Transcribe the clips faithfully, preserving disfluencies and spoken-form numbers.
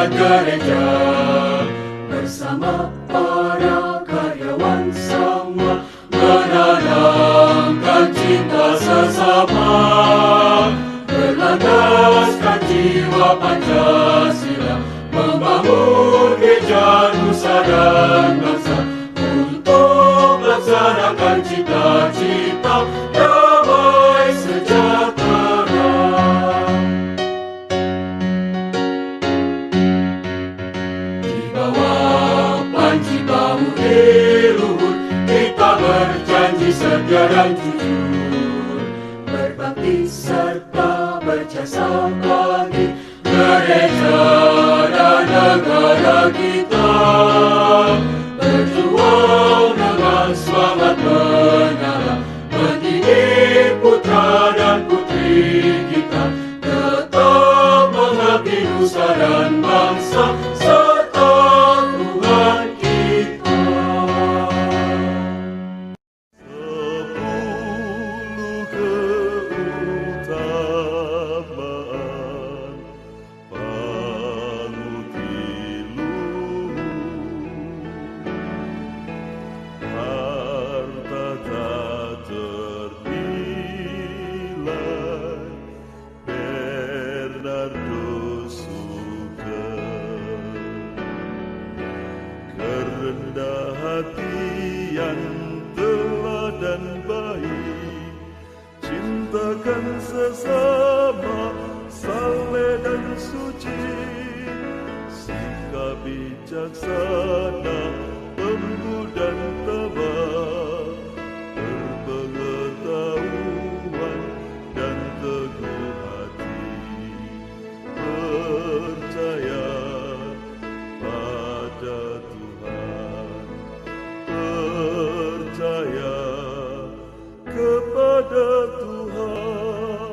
umat gereja, bersama para karyawan semua, menanamkan cinta sesama, berlandaskan jiwa Pancasila, membangun gereja nusa dan bangsa, untuk melaksanakan cita-cita damai sejahtera. Di bawah panji Pamudi Luhur, kita berjanji setia dan jujur, berbakti serta berjasa bagi gereja dan negara kita, berjuang dengan semangat menyala, mendidik putra dan putri kita, tetap mengabdi nusa dan bangsa serta Tuhan kita. Sepuluh keutamaan Pamudi Luhur, harta tak ternilai Bernardus Sugeng, kerendah hatian teladan baik, cintakan sesama, saleh dan suci, sikap bijaksana, lembut dan tabah, berpengetahuan dan teguh hati, percaya pada Tuhan, percaya kepada Tuhan.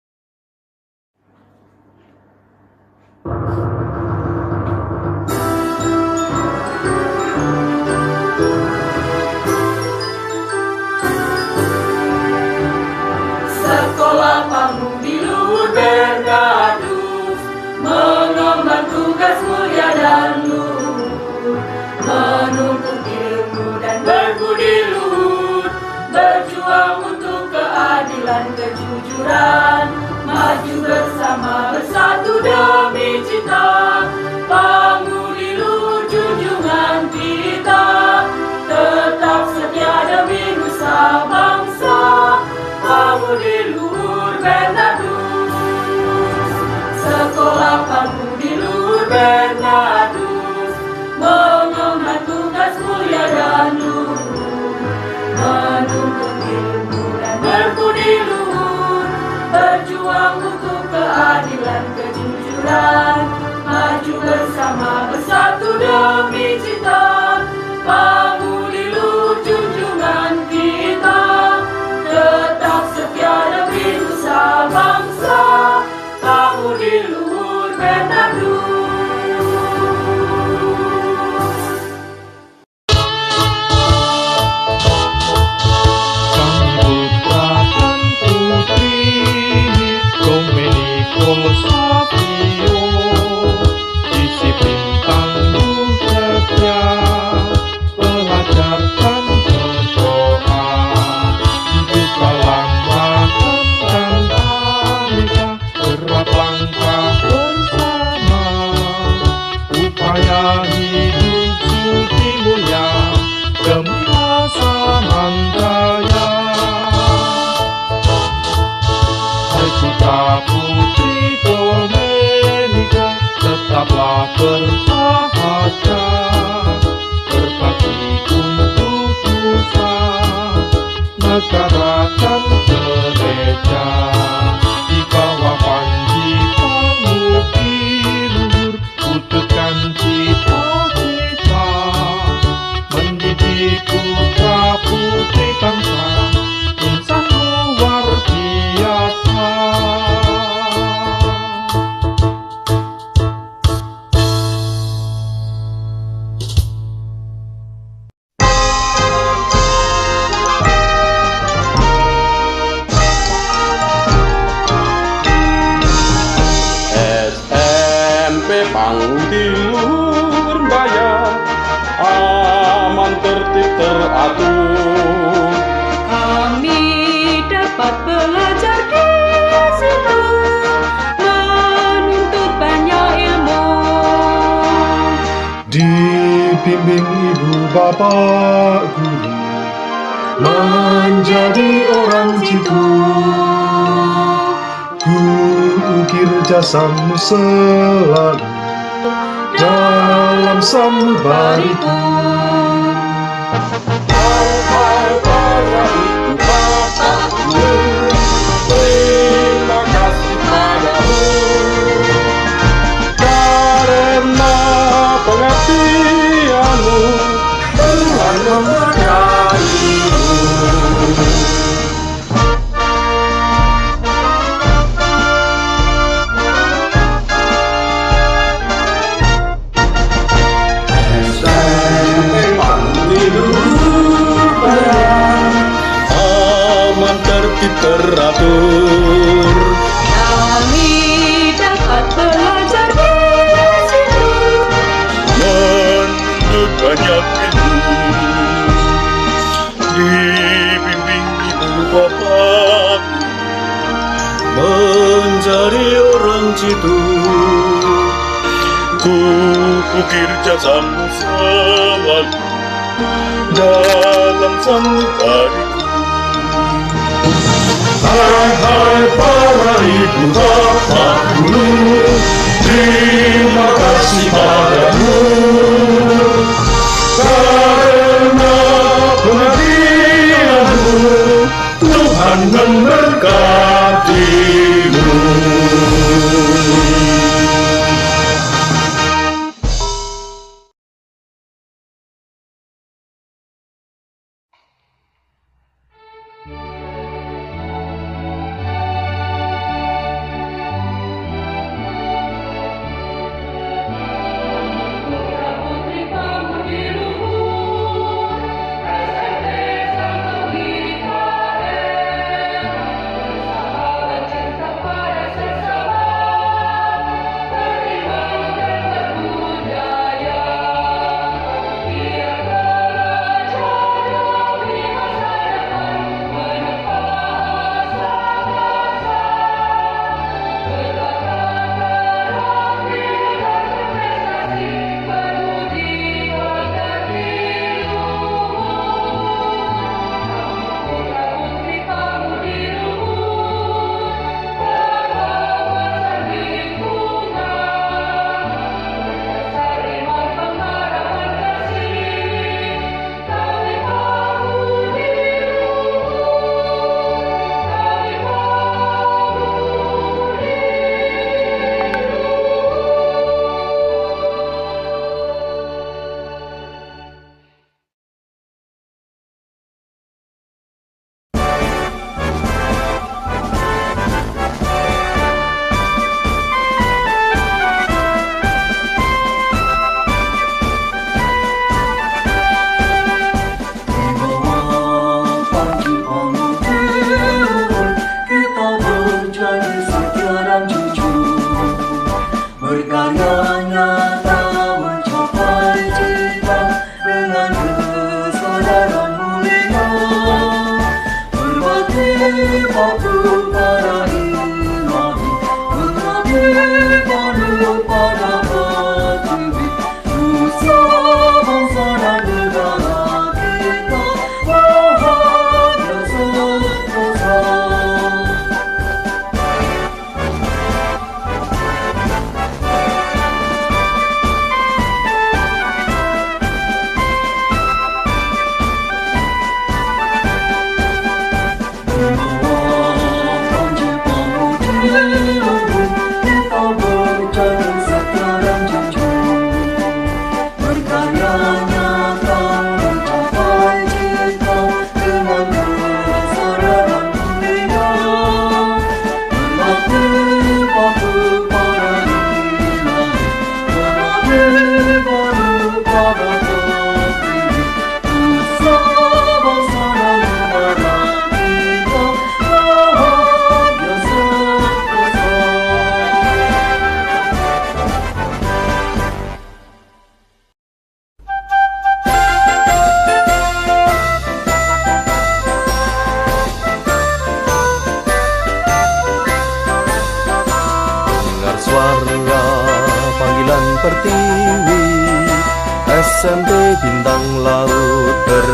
Sekolah Pamudi Luhur Bernardus mengemban tugas mulia dan luhur, menuntut ilmu dan berbudi luhur, berjuang untuk keadilan kejujuran, maju bersama bersatu demi cita. Pamudi Luhur junjungan kita, tetap setia demi nusa bangsa. Pamudi Luhur Bernardus, sekolah Pamudi Luhur Bernardus mengemban tugas mulia dan luhur, menuntut ilmu dan berbudi luhur, berjuang untuk keadilan kejujuran, maju bersama bersatu demi cita. Pamudi Luhur junjungan kita, tetap setia demi nusa bangsa. Pamudi Luhur Bernardus. Sang putra dan putri Domenico Savio, disiplin tangguh Bimbing ibu bapak guru menjadi orang jitu. Ku ukir jasamu selalu dalam sanubariku. Hai para ibu bapakku, terima kasih padamu karena pengabdianmu, Tuhan memberkatimu. Aman, tertib, teratur. Kami dapat belajar di situ. Menuntut banyak ilmu, dibimbing ibu bapak menjadi orang jitu. Ku ukir jasamu selalu dalam sanubariku. Hai hai para ibu bapak guru, terima kasih padamu karena pengabdianmu, Tuhan memberkatimu. Putri kamu di luhur, S M P satu Mikael, bersahabat cinta pada sesama, beriman dan berbudaya. Biar belajar demi masa depan, menempa asa-asa, berbakat terampil dan berprestasi, bermuji dan diluhur. Putra putri kamu di luhur, berwawasan lingkungan, berdasar iman pengharapan kasih. Kami kamu di luhur, kami kamu di kita menjadi setia dan jujur, berkarya nyata mencapai cita dengan kesadaran mulia, berbakti waktu para ilahi, mengabdi penuh pada hati, nusa bangsa dan negara kita bahagia sentosa. Membawa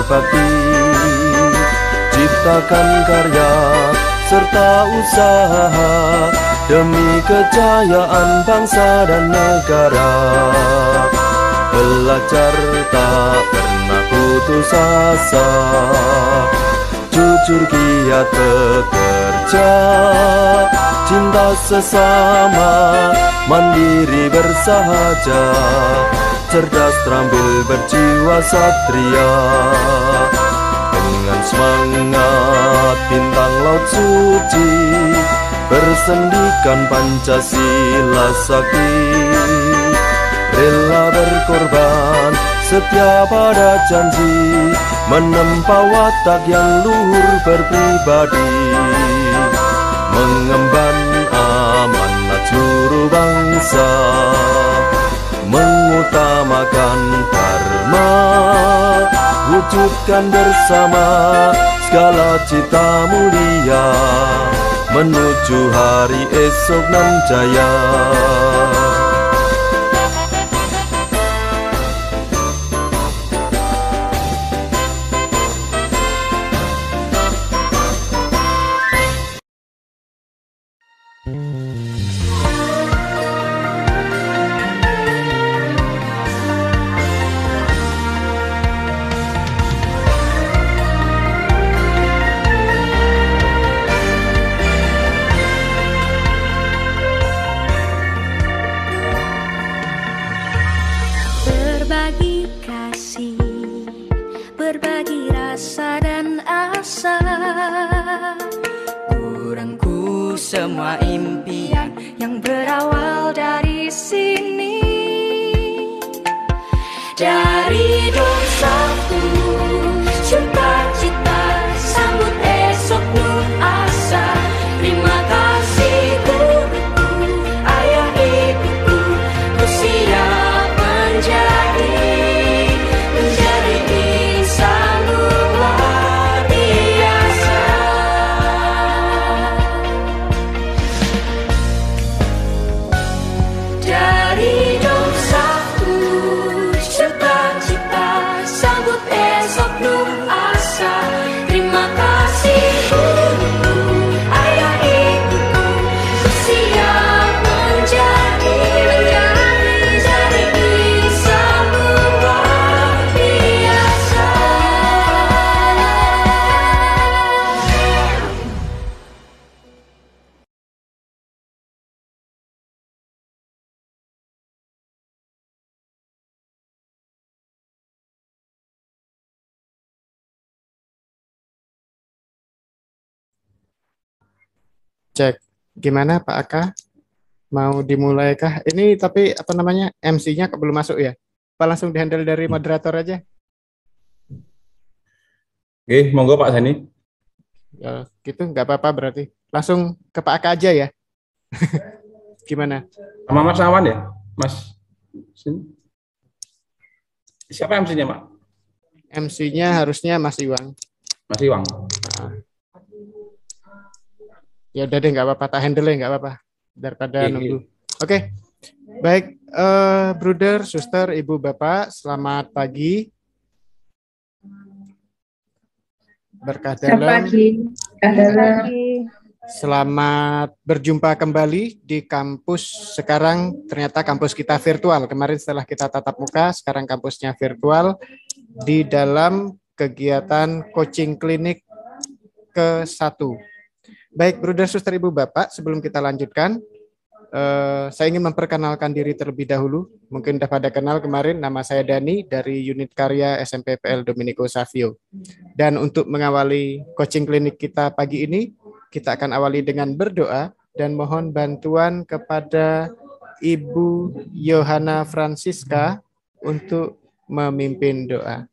berbakti, ciptakan karya serta usaha demi kejayaan bangsa dan negara. Belajar tak pernah putus asa, jujur giat bekerja, cinta sesama, mandiri bersahaja, cerdas terampil berjiwa satria. Dengan semangat bintang laut suci, bersendikan Pancasila sakti, rela berkorban setia pada janji, menempa watak yang luhur berpribadi, mengemban amanat seluruh bangsa, mengutamakan dharma, wujudkan bersama segala cita mulia, menuju hari esok nan jaya. Berbagi kasih, berbagi rasa dan asa, kurangku semua impian yang berawal dari sini. Dari dosaku, cita-cita, sambut esok nun asa. Terima kasih guruku, ayah ibuku, ku siap menjadi menjadi insan luar biasa. Dari dosaku, cita-cita, sambut esok nun asa. Terima kasih guruku, ayah ibuku, ku siap menjadi menjadi insan luar biasa. Cek, gimana Pak Aka? Mau dimulaikah? Ini tapi apa namanya M C-nya belum masuk ya? Apa langsung dihandle dari moderator aja? Oke, monggo Pak Sani. Ya, gitu nggak apa-apa berarti. Langsung ke Pak Aka aja ya? Gimana? Sama Mas Awan ya? Mas. Sini. Siapa M C-nya, Pak? M C-nya harusnya Mas Iwang. Mas Iwang. Nah. Ya udah deh, nggak apa-apa, tak handle nggak apa-apa daripada Oke, nunggu. oke. Oke, baik, eh Bruder, Suster, Ibu, Bapak, selamat pagi. Berkah dalam. Selamat berjumpa kembali di kampus. Sekarang ternyata kampus kita virtual. Kemarin setelah kita tatap muka, sekarang kampusnya virtual di dalam kegiatan coaching klinik ke satu. Baik, Bruder, Suster, Ibu, Bapak, sebelum kita lanjutkan, eh, saya ingin memperkenalkan diri terlebih dahulu. Mungkin sudah pada kenal kemarin, nama saya Dani dari unit karya S M P P L Domenico Savio. Dan untuk mengawali coaching klinik kita pagi ini, kita akan awali dengan berdoa dan mohon bantuan kepada Ibu Yohana Francisca untuk memimpin doa.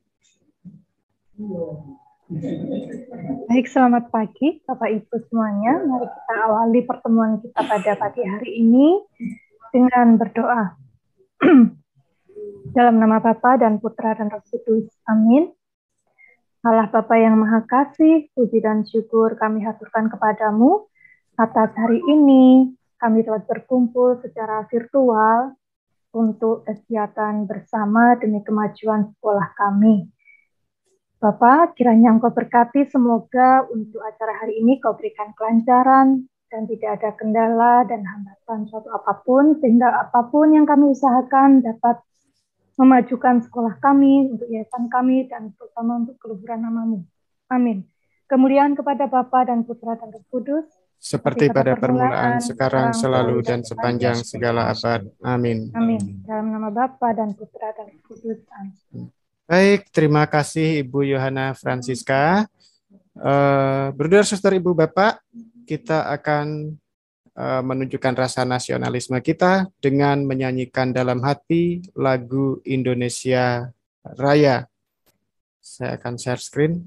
Baik, selamat pagi Bapak Ibu semuanya. Mari kita awali pertemuan kita pada pagi hari ini dengan berdoa. Dalam nama Bapa dan Putra dan Roh Kudus. Amin. Allah Bapa yang Maha Kasih, puji dan syukur kami haturkan kepadamu atas hari ini kami dapat berkumpul secara virtual untuk kegiatan bersama demi kemajuan sekolah kami. Bapak, kiranya Engkau berkati, semoga untuk acara hari ini Kau berikan kelancaran dan tidak ada kendala dan hambatan suatu apapun, sehingga apapun yang kami usahakan dapat memajukan sekolah kami, untuk yayasan kami, dan terutama untuk keluhuran nama-Mu. Amin. Kemuliaan kepada Bapa dan Putra dan Roh Kudus, seperti pada permulaan, sekarang, selalu, dan sepanjang segala abad. Amin. Amin. Dalam nama Bapa dan Putra dan Roh Kudus. Amin. Baik, terima kasih Ibu Yohana Francisca. Uh, Brother, Suster, Ibu, Bapak, kita akan uh, menunjukkan rasa nasionalisme kita dengan menyanyikan dalam hati lagu Indonesia Raya. Saya akan share screen.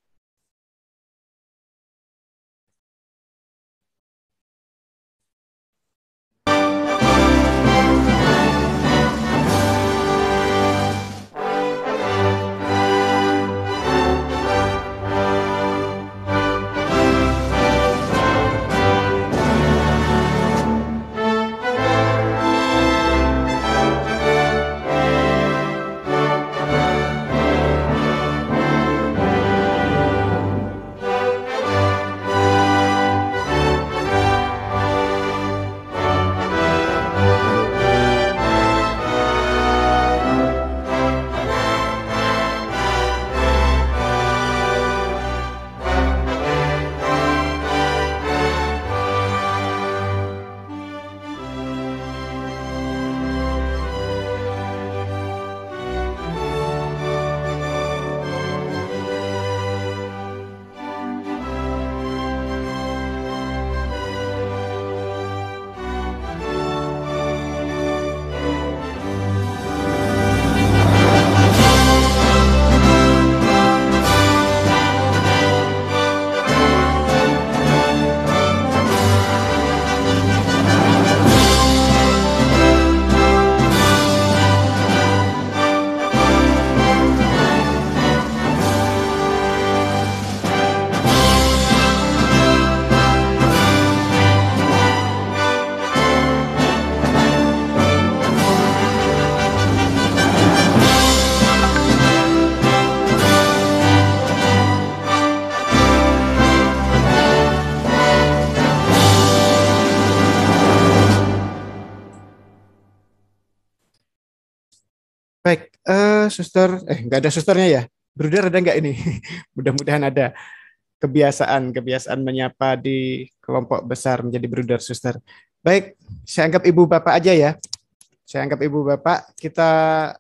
Baik, uh, suster, eh nggak ada susternya ya? Bruder ada nggak ini? Mudah-mudahan ada. Kebiasaan, kebiasaan menyapa di kelompok besar menjadi bruder suster. Baik, saya anggap ibu bapak aja ya. Saya anggap ibu bapak, kita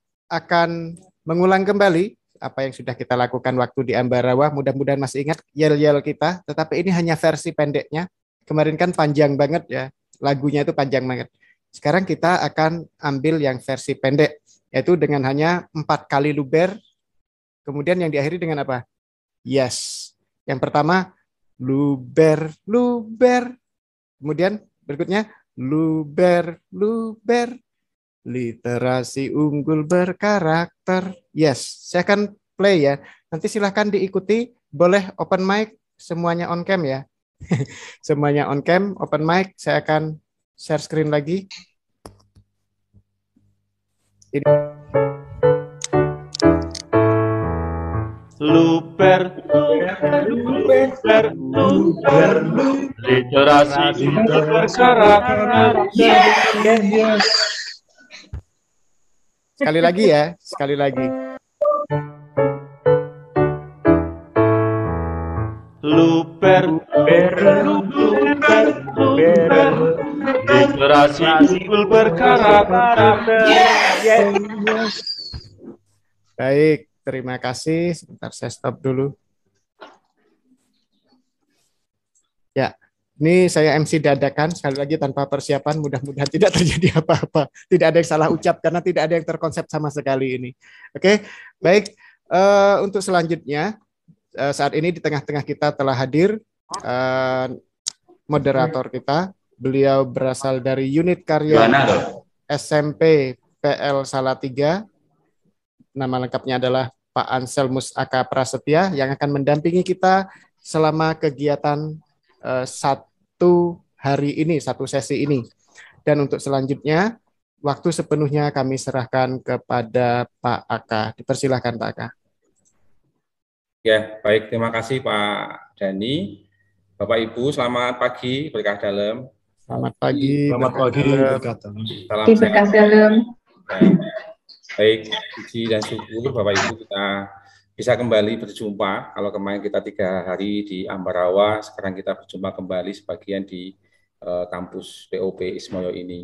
akan mengulang kembali apa yang sudah kita lakukan waktu di Ambarawa. Mudah-mudahan masih ingat yel-yel kita, tetapi ini hanya versi pendeknya. Kemarin kan panjang banget ya, lagunya itu panjang banget. Sekarang kita akan ambil yang versi pendek, yaitu dengan hanya empat kali luber, kemudian yang diakhiri dengan apa? Yes. Yang pertama, luber, luber. Kemudian berikutnya, luber, luber. Literasi unggul berkarakter. Yes, saya akan play ya. Nanti silahkan diikuti, boleh open mic, semuanya on cam ya. Semuanya on cam, open mic, saya akan share screen lagi. Ini. Luber, luber, luber, literasi unggul berkarakter. Yes. Sekali lagi ya, sekali lagi. Luber, luber, luber, luber, literasi unggul berkarakter. Yes. Baik. Terima kasih. Sebentar saya stop dulu. Ya, ini saya M C dadakan sekali lagi tanpa persiapan. Mudah-mudahan tidak terjadi apa-apa. Tidak ada yang salah ucap karena tidak ada yang terkonsep sama sekali ini. Oke, baik. Uh, untuk selanjutnya, uh, saat ini di tengah-tengah kita telah hadir uh, moderator kita. Beliau berasal dari unit karya S M P P L Salatiga. Nama lengkapnya adalah Pak Anselmus Aka Prasetya yang akan mendampingi kita selama kegiatan uh, satu hari ini, satu sesi ini. Dan untuk selanjutnya, waktu sepenuhnya kami serahkan kepada Pak Aka. Dipersilahkan Pak Aka. Ya, baik. Terima kasih Pak Dani. Bapak Ibu, selamat pagi, berkah dalam. Selamat pagi. Selamat berkah pagi, dalam. berkah dalam. Salam Di sehat. berkah dalam. Ya. Baik, puji dan syukur Bapak Ibu kita bisa kembali berjumpa. Kalau kemarin kita tiga hari di Ambarawa, sekarang kita berjumpa kembali sebagian di uh, kampus P O P Ismoyo ini.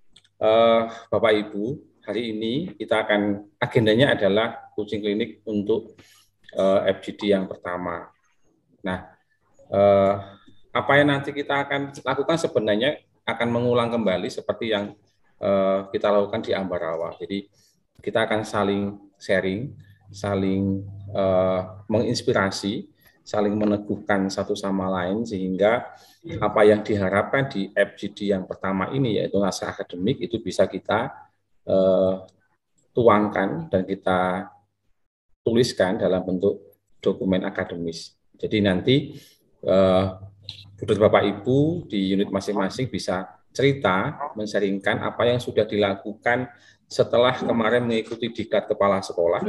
Uh, Bapak Ibu, hari ini kita akan agendanya adalah coaching klinik untuk uh, F G D yang pertama. Nah, uh, apa yang nanti kita akan lakukan sebenarnya akan mengulang kembali seperti yang uh, kita lakukan di Ambarawa. Jadi kita akan saling sharing, saling uh, menginspirasi, saling meneguhkan satu sama lain sehingga apa yang diharapkan di F G D yang pertama ini yaitu naskah akademik itu bisa kita uh, tuangkan dan kita tuliskan dalam bentuk dokumen akademis. Jadi nanti uh, Bapak Ibu di unit masing-masing bisa cerita, men-sharingkan apa yang sudah dilakukan setelah kemarin mengikuti diklat kepala sekolah,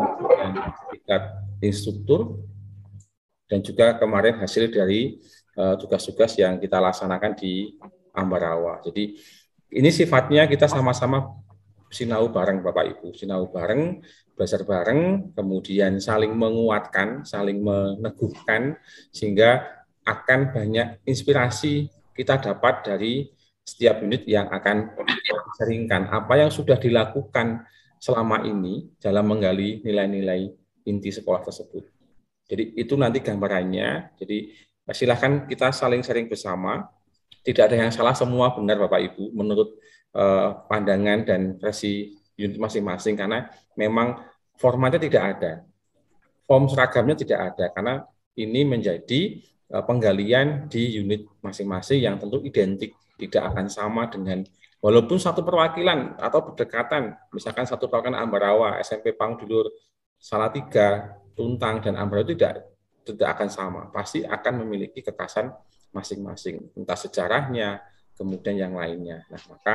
diklat instruktur, dan juga kemarin hasil dari tugas-tugas uh, yang kita laksanakan di Ambarawa. Jadi ini sifatnya kita sama-sama sinau bareng Bapak Ibu, sinau bareng, belajar bareng, kemudian saling menguatkan, saling meneguhkan, sehingga akan banyak inspirasi kita dapat dari setiap unit yang akan sharingkan apa yang sudah dilakukan selama ini dalam menggali nilai-nilai inti sekolah tersebut. Jadi itu nanti gambarannya. Jadi silahkan kita saling sharing bersama. Tidak ada yang salah, semua benar Bapak Ibu menurut uh, pandangan dan versi unit masing-masing karena memang formatnya tidak ada. Form seragamnya tidak ada karena ini menjadi uh, penggalian di unit masing-masing yang tentu identik, tidak akan sama dengan walaupun satu perwakilan atau berdekatan, misalkan satu perwakilan Ambarawa, S M P Pangdulur, Salatiga, Tuntang, dan Ambarawa tidak tidak akan sama. Pasti akan memiliki kekhasan masing-masing, entah sejarahnya, kemudian yang lainnya. Nah, maka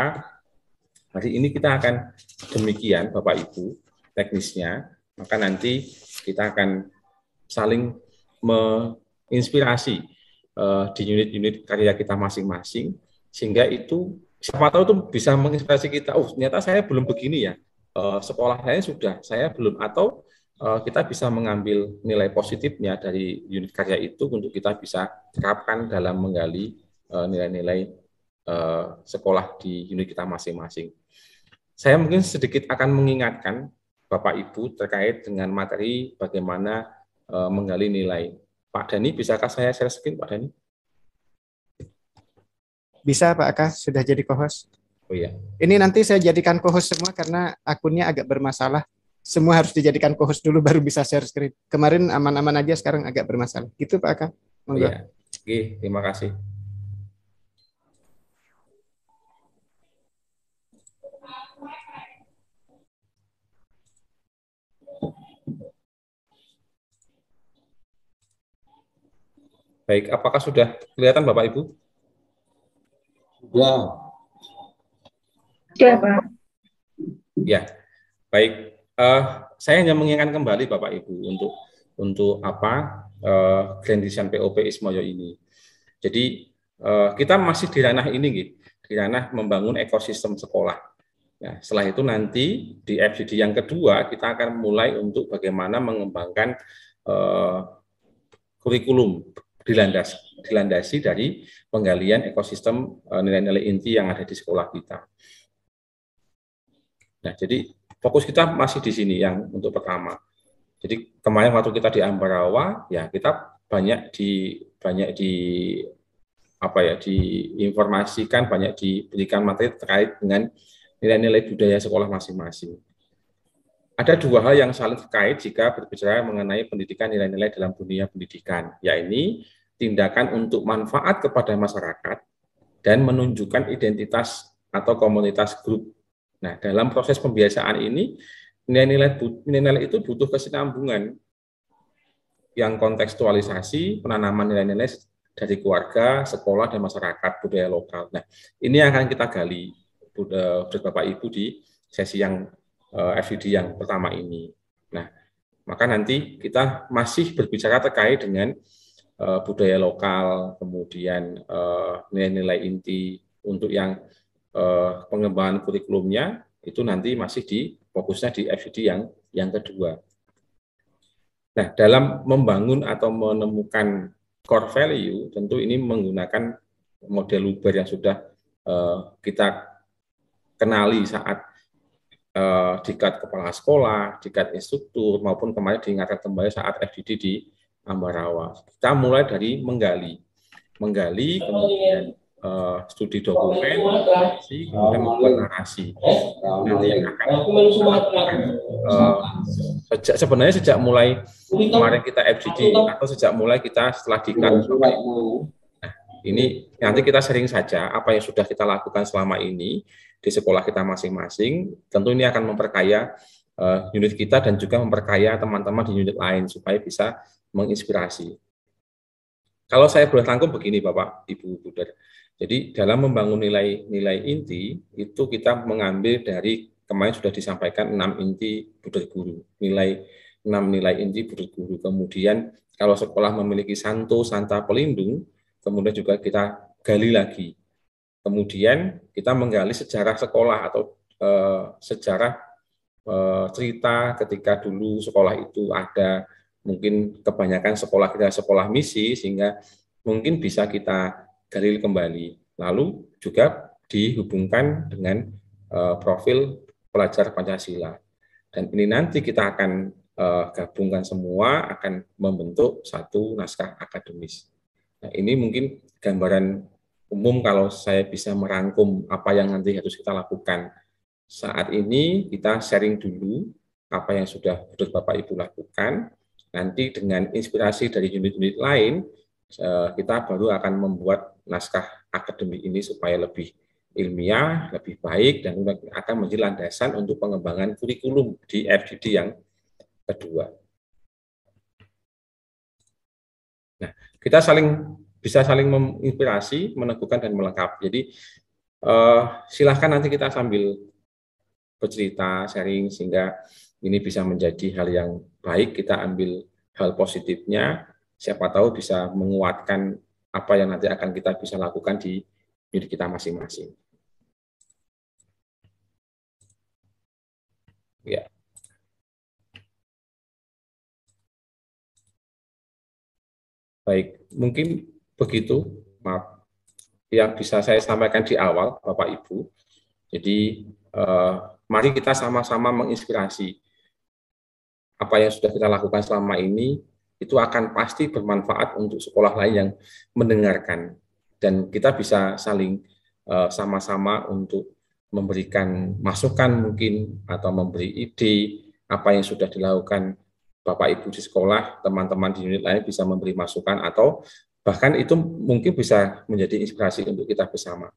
hari ini kita akan demikian, Bapak Ibu, teknisnya. Maka nanti kita akan saling menginspirasi uh, di unit-unit karya kita masing-masing, sehingga itu siapa tahu itu bisa menginspirasi kita. Oh, ternyata saya belum begini ya. Uh, sekolah saya sudah, saya belum. Atau uh, kita bisa mengambil nilai positifnya dari unit karya itu untuk kita bisa terapkan dalam menggali uh, nilai-nilai uh, sekolah di unit kita masing-masing. Saya mungkin sedikit akan mengingatkan Bapak Ibu terkait dengan materi bagaimana uh, menggali nilai. Pak Dani, bisakah saya share screen, Pak Dani? Bisa Pak Aka, sudah jadi co-host. Oh iya. Ini nanti saya jadikan co-host semua karena akunnya agak bermasalah. Semua harus dijadikan co-host dulu baru bisa share screen. Kemarin aman-aman aja, sekarang agak bermasalah. Gitu Pak Aka. Monggo. Oh iya. Oke, terima kasih. Baik, apakah sudah kelihatan Bapak Ibu? Ya. Ya, Pak. Ya, baik. Uh, saya hanya mengingatkan kembali Bapak Ibu untuk untuk apa uh, Grand Design P O P Ismoyo ini. Jadi uh, kita masih di ranah ini, gitu, di ranah membangun ekosistem sekolah. Nah, setelah itu nanti di F G D yang kedua kita akan mulai untuk bagaimana mengembangkan uh, kurikulum dilandas, dilandasi dari penggalian ekosistem nilai-nilai inti yang ada di sekolah kita. Nah, jadi fokus kita masih di sini yang untuk pertama. Jadi kemarin waktu kita di Ambarawa, ya kita banyak di banyak di apa ya diinformasikan, banyak diberikan materi terkait dengan nilai-nilai budaya sekolah masing-masing. Ada dua hal yang saling terkait jika berbicara mengenai pendidikan nilai-nilai dalam dunia pendidikan, yaitu tindakan untuk manfaat kepada masyarakat dan menunjukkan identitas atau komunitas grup. Nah, dalam proses pembiasaan ini, nilai-nilai nilai-nilai itu butuh kesinambungan yang kontekstualisasi, penanaman nilai-nilai dari keluarga, sekolah, dan masyarakat budaya lokal. Nah, ini yang akan kita gali, Bapak Ibu, di sesi yang F G D yang pertama ini. Nah, maka nanti kita masih berbicara terkait dengan uh, budaya lokal, kemudian nilai-nilai uh, inti untuk yang uh, pengembangan kurikulumnya itu nanti masih di fokusnya di F C D yang yang kedua. Nah, dalam membangun atau menemukan core value, tentu ini menggunakan model Luber yang sudah uh, kita kenali saat uh, dikat kepala sekolah, dikat instruktur, maupun kemarin diingatkan kembali saat F D D di Ambarawa. Kita mulai dari menggali, menggali, kemudian uh, studi dokumen, kemudian membuat narasi. Nanti yang akan uh, sejak sebenarnya sejak mulai kemarin kita F D D atau sejak mulai kita setelah dikat, Bapak Ibu. Nah, ini nanti kita sharing saja apa yang sudah kita lakukan selama ini di sekolah kita masing-masing. Tentu ini akan memperkaya uh, unit kita dan juga memperkaya teman-teman di unit lain supaya bisa menginspirasi. Kalau saya boleh rangkum begini, Bapak, Ibu, Buder. Jadi dalam membangun nilai-nilai inti itu kita mengambil dari kemarin sudah disampaikan enam inti Buder Guru, nilai enam nilai inti Buder Guru. Kemudian kalau sekolah memiliki santo, santa pelindung, kemudian juga kita gali lagi. Kemudian kita menggali sejarah sekolah atau eh, sejarah eh, cerita ketika dulu sekolah itu ada, mungkin kebanyakan sekolah kita sekolah misi, sehingga mungkin bisa kita gali kembali. Lalu juga dihubungkan dengan uh, profil pelajar Pancasila. Dan ini nanti kita akan uh, gabungkan semua, akan membentuk satu naskah akademis. Nah, ini mungkin gambaran umum kalau saya bisa merangkum apa yang nanti harus kita lakukan. Saat ini kita sharing dulu apa yang sudah Bapak Ibu lakukan. Nanti dengan inspirasi dari unit-unit lain, kita baru akan membuat naskah akademik ini supaya lebih ilmiah, lebih baik, dan akan menjadi landasan untuk pengembangan kurikulum di F D D yang kedua. Nah, kita saling bisa saling menginspirasi, meneguhkan, dan melengkapi. Jadi eh, silahkan nanti kita sambil bercerita, sharing, sehingga ini bisa menjadi hal yang baik. Kita ambil hal positifnya, siapa tahu bisa menguatkan apa yang nanti akan kita bisa lakukan di unit kita masing-masing. Ya. Baik, mungkin begitu, maaf, yang bisa saya sampaikan di awal, Bapak Ibu. Jadi, eh, mari kita sama-sama menginspirasi apa yang sudah kita lakukan selama ini, itu akan pasti bermanfaat untuk sekolah lain yang mendengarkan. Dan kita bisa saling sama-sama uh, untuk memberikan masukan mungkin, atau memberi ide apa yang sudah dilakukan Bapak Ibu di sekolah, teman-teman di unit lain bisa memberi masukan, atau bahkan itu mungkin bisa menjadi inspirasi untuk kita bersama.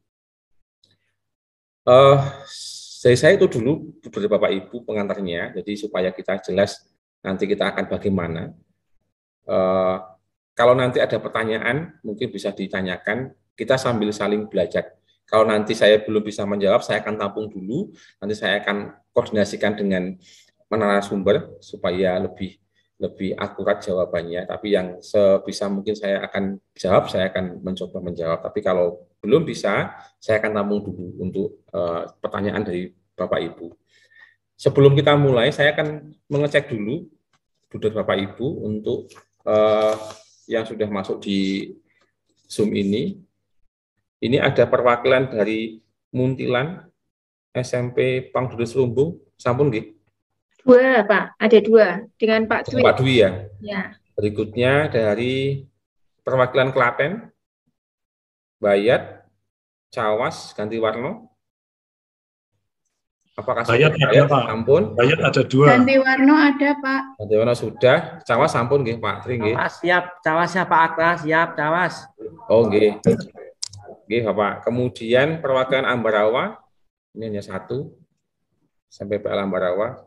Uh, Dari saya itu dulu dari Bapak Ibu pengantarnya, jadi supaya kita jelas nanti kita akan bagaimana. Uh, kalau nanti ada pertanyaan, mungkin bisa ditanyakan, kita sambil saling belajar. Kalau nanti saya belum bisa menjawab, saya akan tampung dulu, nanti saya akan koordinasikan dengan narasumber supaya lebih lebih akurat jawabannya. Tapi yang sebisa mungkin saya akan jawab, saya akan mencoba menjawab. Tapi kalau belum bisa, saya akan tampung dulu untuk uh, pertanyaan dari Bapak Ibu. Sebelum kita mulai, saya akan mengecek dulu Buder Bapak Ibu untuk uh, yang sudah masuk di Zoom ini. Ini ada perwakilan dari Muntilan S M P Pangdudes Lumbung, sampun nggih? Dua, Pak. Ada dua dengan Pak Dwi. Pak Dwi ya. Ya. Berikutnya dari perwakilan Klaten, Bayat, Cawas, ganti warna. Apakah Bayat sudah? ada, Pak. Sampun. Bayat ada dua. Ganti warna ada, Pak. Ganti warna sudah. Cawas sampun nggih, Pak Tri nggih. Cawas siap, Cawasnya Pak Akta siap, Cawas. Oh nggih. Nggih, Bapak. Kemudian perwakilan Ambarawa, ini hanya satu. Sampai P L Ambarawa.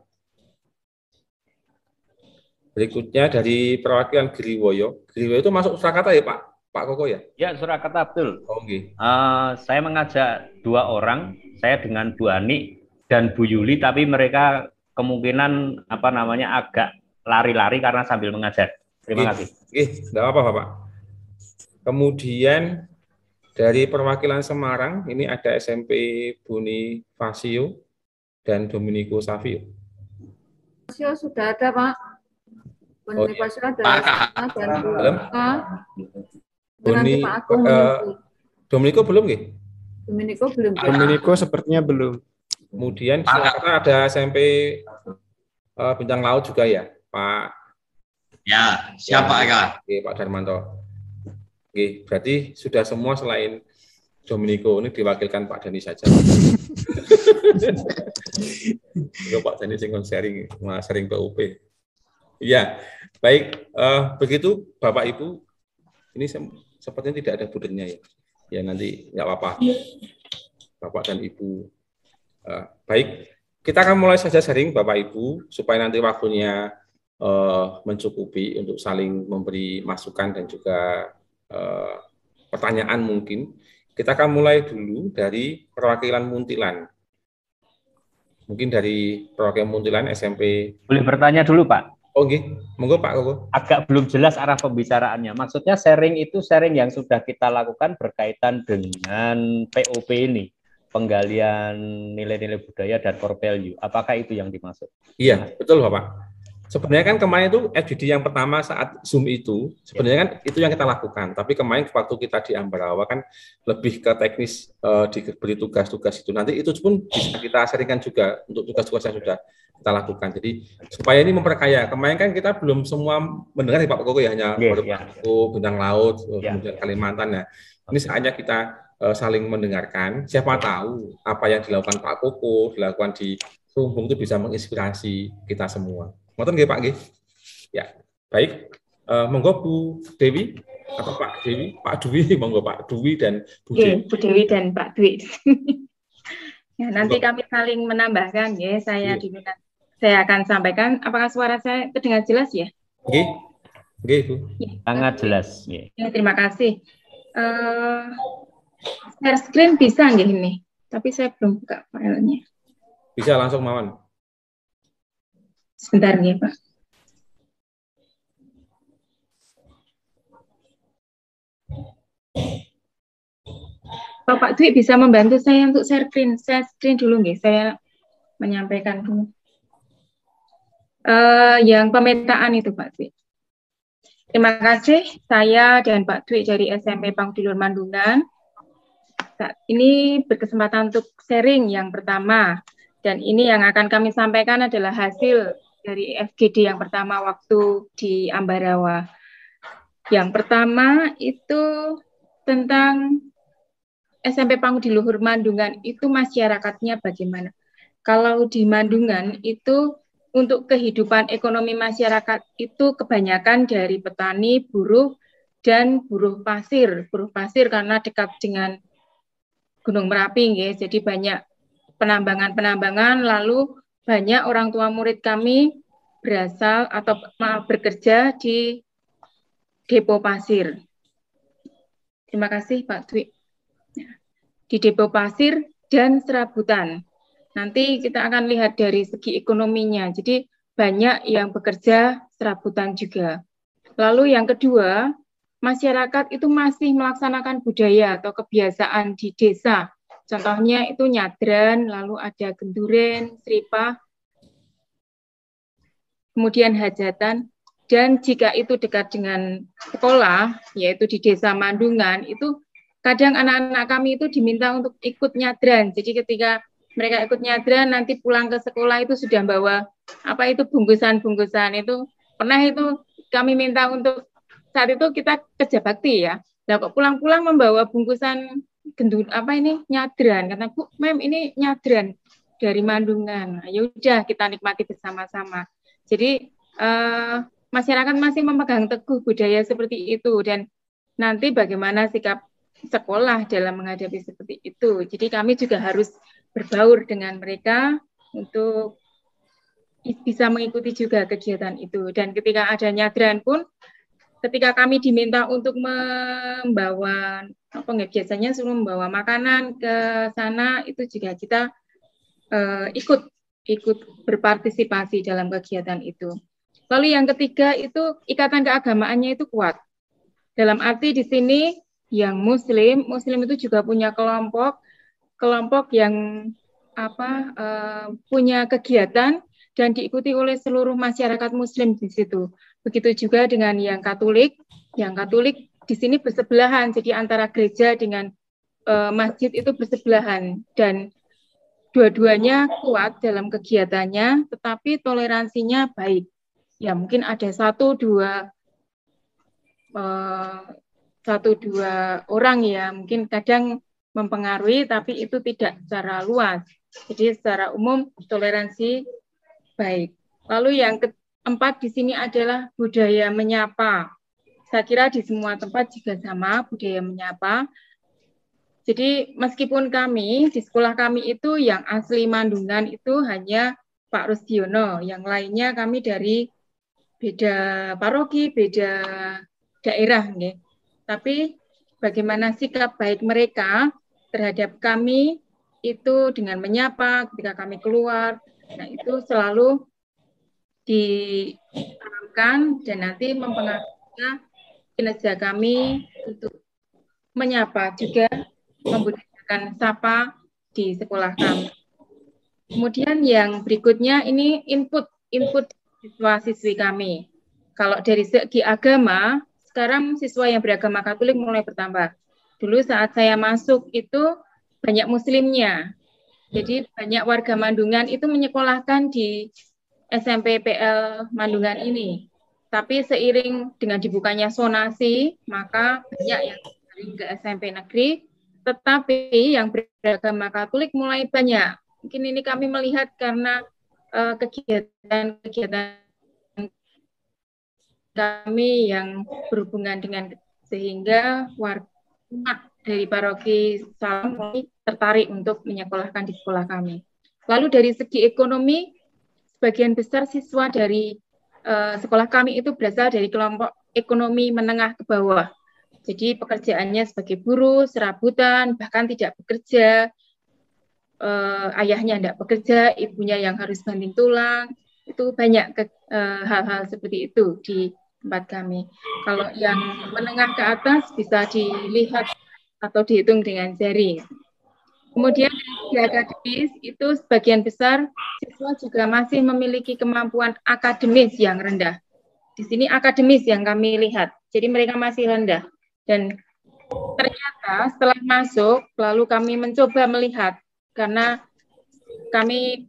Berikutnya dari perwakilan Giriwoyo. Giriwoyo itu masuk Surakarta ya, Pak? Pak Koko ya? Ya, Surakarta betul. Oh, okay. uh, saya mengajak dua orang, saya dengan Bu Ani dan Bu Yuli, tapi mereka kemungkinan apa namanya agak lari-lari karena sambil mengajar. Terima kasih. Eh, enggak apa-apa, Bapak. Kemudian dari perwakilan Semarang, ini ada S M P Bonifacio dan Dominico Savio. Pasio sudah ada, Pak. Oh, iya. Pasio ada. Dan Belum? Nanti Boni, Pak Agung uh, Dominico belum, nggih? Dominico belum. Dominico sepertinya belum. Kemudian di Surakarta ada S M P uh, Bintang Laut juga ya, Pak. Ya, siapa ya? Oke, Pak Darmanto. Oke, berarti sudah semua selain Dominico, ini diwakilkan Pak Dani saja. Yo, Pak Dani singgung sharing, malah sharing P U P. Iya, baik. Uh, begitu Bapak Ibu, ini se sepertinya tidak ada budernya ya. Ya nanti nggak apa-apa, Bapak dan Ibu. Uh, baik, kita akan mulai saja sharing Bapak Ibu supaya nanti waktunya uh, mencukupi untuk saling memberi masukan dan juga uh, pertanyaan mungkin. Kita akan mulai dulu dari perwakilan Muntilan. Mungkin dari perwakilan Muntilan S M P. Boleh bertanya dulu, Pak? Oh, okay. Monggo Pak Koko. Agak belum jelas arah pembicaraannya. Maksudnya sharing itu sharing yang sudah kita lakukan berkaitan dengan P O P ini, penggalian nilai-nilai budaya dan core value. Apakah itu yang dimaksud? Iya, betul Bapak. Sebenarnya kan kemarin itu F G D yang pertama saat Zoom itu, sebenarnya kan itu yang kita lakukan. Tapi kemarin waktu kita di Ambarawa kan lebih ke teknis, uh, diberi tugas-tugas itu. Nanti itu pun bisa kita sharingkan juga untuk tugas-tugas yang sudah kita lakukan. Jadi supaya ini memperkaya. Kemarin kan kita belum semua mendengar ya Pak Koko ya, hanya yeah, baru yeah. Bintang Laut, yeah. kemudian Kalimantan ya. Ini saatnya kita uh, saling mendengarkan. Siapa tahu apa yang dilakukan Pak Koko, dilakukan di Sumbung itu bisa menginspirasi kita semua. Ngoten nggih Pak nggih. Ya, baik. Uh, monggo Bu Dewi atau Pak Dewi, Pak Dwi, monggo Pak Dwi dan Bu Dewi. Oke, Bu Dewi dan Pak Dwi. Ya, nanti monggo. Kami saling menambahkan ya. Saya diminta, saya akan sampaikan. Apakah suara saya terdengar jelas ya? Nggih. Nggih, Bu. Ya, sangat jelas. Ya. Ya, terima kasih. Uh, share screen bisa nggih ini? Tapi saya belum buka filenya. Bisa langsung mawon. Sebentar ya Pak. Bapak Dwi bisa membantu saya untuk share screen, share screen dulu nggih. Saya menyampaikan dulu. Uh, yang pemetaan itu Pak Dwi. Terima kasih. Saya dan Pak Dwi dari S M P Pangdulur Mandungan. Saat ini berkesempatan untuk sharing yang pertama. Dan ini yang akan kami sampaikan adalah hasil dari F G D yang pertama waktu di Ambarawa. Yang pertama itu tentang S M P Pangdulur Mandungan itu masyarakatnya bagaimana. Kalau di Mandungan itu untuk kehidupan ekonomi masyarakat itu kebanyakan dari petani, buruh, dan buruh pasir. Buruh pasir karena dekat dengan Gunung Merapi, ya, jadi banyak penambangan-penambangan, lalu banyak orang tua murid kami berasal atau maaf, bekerja di depo pasir. Terima kasih Pak Dwi. Di depo pasir dan serabutan. Nanti kita akan lihat dari segi ekonominya. Jadi banyak yang bekerja serabutan juga. Lalu yang kedua, masyarakat itu masih melaksanakan budaya atau kebiasaan di desa. Contohnya itu nyadran, lalu ada genduren, seripa, kemudian hajatan. Dan jika itu dekat dengan sekolah, yaitu di desa Mandungan, itu kadang anak-anak kami itu diminta untuk ikut nyadran. Jadi ketika mereka ikut nyadran, nanti pulang ke sekolah itu sudah bawa apa itu bungkusan-bungkusan itu. Pernah itu kami minta untuk, saat itu kita kerja bakti ya. Nah kok pulang-pulang membawa bungkusan gendut apa ini nyadran, kata Bu Mem ini nyadran dari Mandungan. Nah, ya udah kita nikmati bersama-sama. Jadi eh, masyarakat masih memegang teguh budaya seperti itu dan nanti bagaimana sikap sekolah dalam menghadapi seperti itu. Jadi kami juga harus berbaur dengan mereka untuk bisa mengikuti juga kegiatan itu. Dan ketika ada nyadran pun, ketika kami diminta untuk membawa apa nggak biasanya suruh membawa makanan ke sana, itu juga kita uh, ikut ikut berpartisipasi dalam kegiatan itu. Lalu yang ketiga itu ikatan keagamaannya itu kuat. Dalam arti di sini yang Muslim, Muslim itu juga punya kelompok, kelompok yang apa uh, punya kegiatan dan diikuti oleh seluruh masyarakat Muslim di situ. Begitu juga dengan yang Katolik, yang Katolik di sini bersebelahan, jadi antara gereja dengan uh, masjid itu bersebelahan dan dua-duanya kuat dalam kegiatannya, tetapi toleransinya baik. Ya mungkin ada satu dua uh, satu dua orang ya mungkin kadang mempengaruhi, tapi itu tidak secara luas. Jadi secara umum toleransi baik. Lalu yang keempat di sini adalah budaya menyapa. Saya kira di semua tempat juga sama budaya menyapa. Jadi meskipun kami di sekolah kami itu yang asli Mandungan itu hanya Pak Rusdiono, yang lainnya kami dari beda paroki, beda daerah, nih. Tapi bagaimana sikap baik mereka terhadap kami itu dengan menyapa ketika kami keluar, nah itu selalu ditanamkan dan nanti mempengaruhi kinerja kami untuk menyapa juga membudayakan sapa di sekolah kami. Kemudian yang berikutnya ini input input siswa-siswi kami. Kalau dari segi agama, sekarang siswa yang beragama Katolik mulai bertambah. Dulu saat saya masuk itu banyak Muslimnya. Jadi banyak warga Mandungan itu menyekolahkan di S M P P L Mandungan ini. Tapi seiring dengan dibukanya sonasi, maka banyak yang ke S M P negeri, tetapi yang beragama Katolik mulai banyak. Mungkin ini kami melihat karena kegiatan-kegiatan uh, kami yang berhubungan dengan sehingga warga dari paroki Salam tertarik untuk menyekolahkan di sekolah kami. Lalu dari segi ekonomi, sebagian besar siswa dari uh, sekolah kami itu berasal dari kelompok ekonomi menengah ke bawah. Jadi pekerjaannya sebagai buruh, serabutan, bahkan tidak bekerja. Uh, ayahnya tidak bekerja, ibunya yang harus banting tulang, itu banyak hal-hal uh, seperti itu di tempat kami. Kalau yang menengah ke atas bisa dilihat atau dihitung dengan jari. Kemudian di akademis itu sebagian besar siswa juga masih memiliki kemampuan akademis yang rendah. Di sini akademis yang kami lihat, jadi mereka masih rendah. Dan ternyata setelah masuk, lalu kami mencoba melihat, karena kami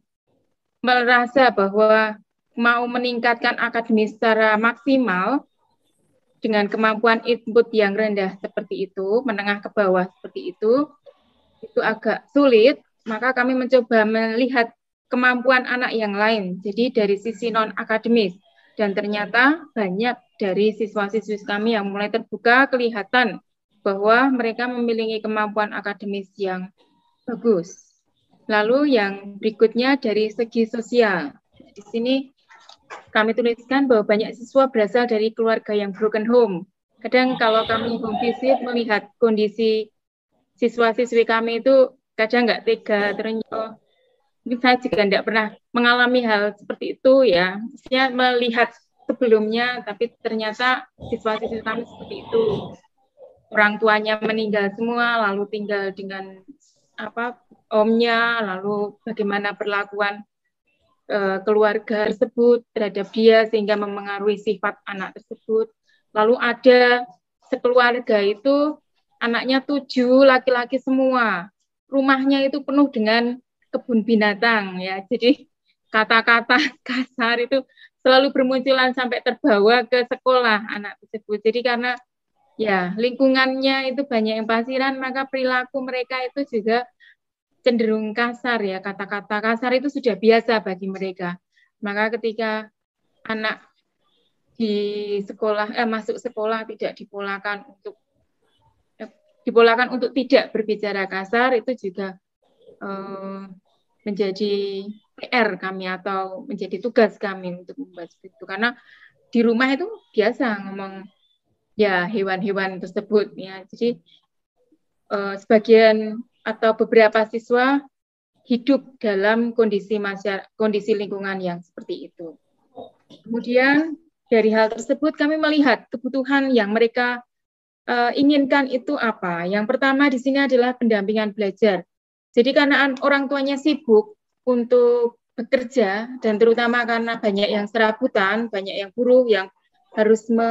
merasa bahwa mau meningkatkan akademis secara maksimal dengan kemampuan input yang rendah seperti itu, menengah ke bawah seperti itu, itu agak sulit, maka kami mencoba melihat kemampuan anak yang lain, jadi dari sisi non-akademis. Dan ternyata banyak dari siswa-siswi kami yang mulai terbuka kelihatan bahwa mereka memiliki kemampuan akademis yang bagus. Lalu yang berikutnya dari segi sosial. Di sini kami tuliskan bahwa banyak siswa berasal dari keluarga yang broken home. Kadang kalau kami home visit melihat kondisi siswa-siswi kami itu kadang nggak tega, terenyuh. Mungkin saya juga tidak pernah mengalami hal seperti itu ya. Maksudnya melihat sebelumnya, tapi ternyata siswa-siswi kami seperti itu. Orang tuanya meninggal semua, lalu tinggal dengan apa omnya, lalu bagaimana perlakuan uh, keluarga tersebut terhadap dia sehingga memengaruhi sifat anak tersebut. Lalu ada sekeluarga itu anaknya tujuh laki-laki semua, rumahnya itu penuh dengan kebun binatang ya, jadi kata-kata kasar itu selalu bermunculan sampai terbawa ke sekolah anak tersebut. Jadi karena ya lingkungannya itu banyak yang pasiran, maka perilaku mereka itu juga cenderung kasar ya, kata-kata kasar itu sudah biasa bagi mereka. Maka ketika anak di sekolah eh, masuk sekolah tidak dipolakan untuk eh, dipolakan untuk tidak berbicara kasar, itu juga eh, menjadi P R kami atau menjadi tugas kami untuk membuat itu, karena di rumah itu biasa ngomong ya hewan-hewan tersebut ya. Jadi eh, sebagian atau beberapa siswa hidup dalam kondisi masyarakat, kondisi lingkungan yang seperti itu. Kemudian dari hal tersebut kami melihat kebutuhan yang mereka uh, inginkan itu apa. Yang pertama di sini adalah pendampingan belajar. Jadi karena orang tuanya sibuk untuk bekerja dan terutama karena banyak yang serabutan, banyak yang buruh yang harus me,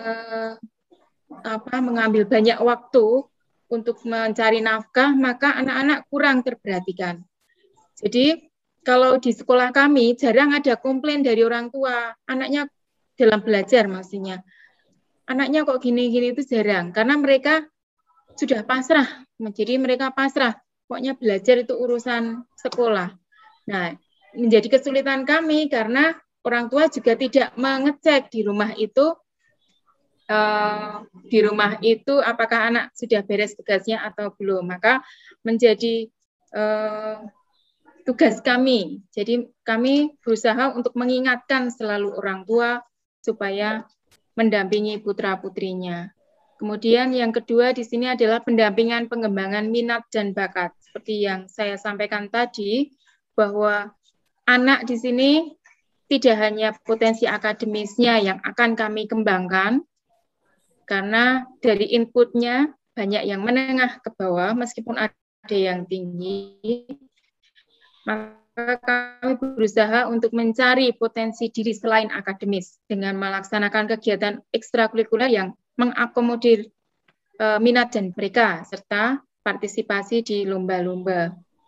apa, mengambil banyak waktu untuk mencari nafkah, maka anak-anak kurang terperhatikan. Jadi kalau di sekolah kami jarang ada komplain dari orang tua, anaknya dalam belajar maksudnya. Anaknya kok gini-gini itu jarang, karena mereka sudah pasrah, jadi mereka pasrah, pokoknya belajar itu urusan sekolah. Nah, menjadi kesulitan kami karena orang tua juga tidak mengecek di rumah itu, uh, di rumah itu apakah anak sudah beres tugasnya atau belum. Maka menjadi uh, tugas kami. Jadi kami berusaha untuk mengingatkan selalu orang tua supaya mendampingi putra-putrinya. Kemudian yang kedua di sini adalah pendampingan pengembangan minat dan bakat. Seperti yang saya sampaikan tadi, bahwa anak di sini tidak hanya potensi akademisnya yang akan kami kembangkan, karena dari inputnya banyak yang menengah ke bawah, meskipun ada yang tinggi, maka kami berusaha untuk mencari potensi diri selain akademis dengan melaksanakan kegiatan ekstrakurikuler yang mengakomodir e, minat dan mereka, serta partisipasi di lomba-lomba.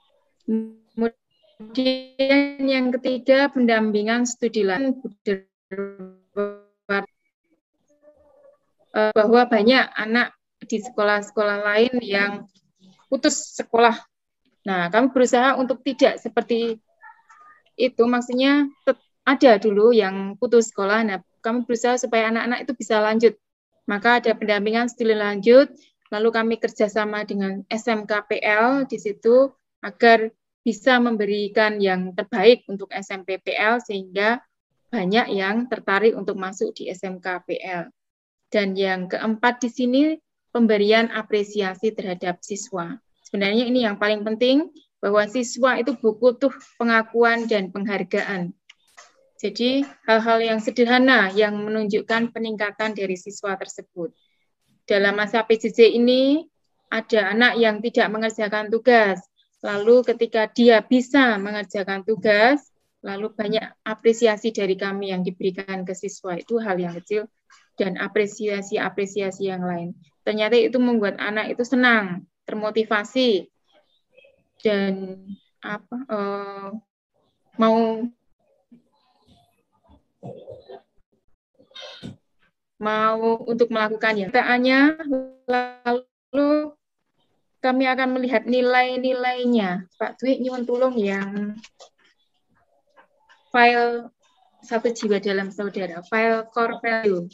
Kemudian yang ketiga, pendampingan studi lain, bahwa banyak anak di sekolah-sekolah lain yang putus sekolah. Nah, kami berusaha untuk tidak seperti itu, maksudnya ada dulu yang putus sekolah, nah kami berusaha supaya anak-anak itu bisa lanjut. Maka ada pendampingan studi lanjut, lalu kami kerjasama dengan S M K P L di situ agar bisa memberikan yang terbaik untuk S M P P L sehingga banyak yang tertarik untuk masuk di S M K P L. Dan yang keempat di sini pemberian apresiasi terhadap siswa. Sebenarnya ini yang paling penting, bahwa siswa itu butuh pengakuan dan penghargaan. Jadi hal-hal yang sederhana yang menunjukkan peningkatan dari siswa tersebut. Dalam masa P J J ini ada anak yang tidak mengerjakan tugas, lalu ketika dia bisa mengerjakan tugas, lalu banyak apresiasi dari kami yang diberikan ke siswa, itu hal yang kecil, dan apresiasi-apresiasi yang lain. Ternyata itu membuat anak itu senang, termotivasi, dan apa uh, mau mau untuk melakukannya. Pertanyaannya, lalu kami akan melihat nilai-nilainya. Pak Dwi, nyuwun tulung yang file satu jiwa dalam saudara, file core value.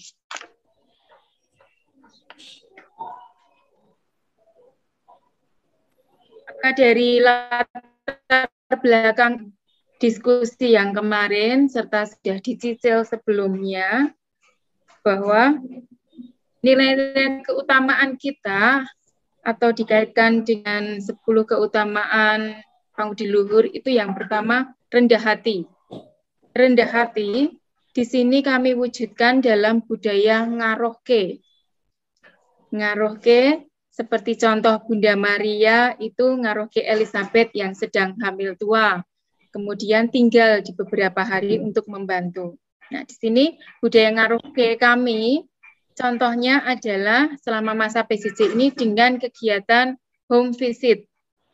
Maka dari latar belakang diskusi yang kemarin serta sudah dicicil sebelumnya, bahwa nilai-nilai keutamaan kita atau dikaitkan dengan sepuluh keutamaan pangudi luhur itu yang pertama rendah hati. Rendah hati di sini kami wujudkan dalam budaya ngarohke. Ngarohke seperti contoh Bunda Maria itu ngarohke Elizabeth yang sedang hamil tua, kemudian tinggal di beberapa hari untuk membantu. Nah, di sini budaya ngarohke kami, contohnya adalah selama masa P J J ini dengan kegiatan home visit.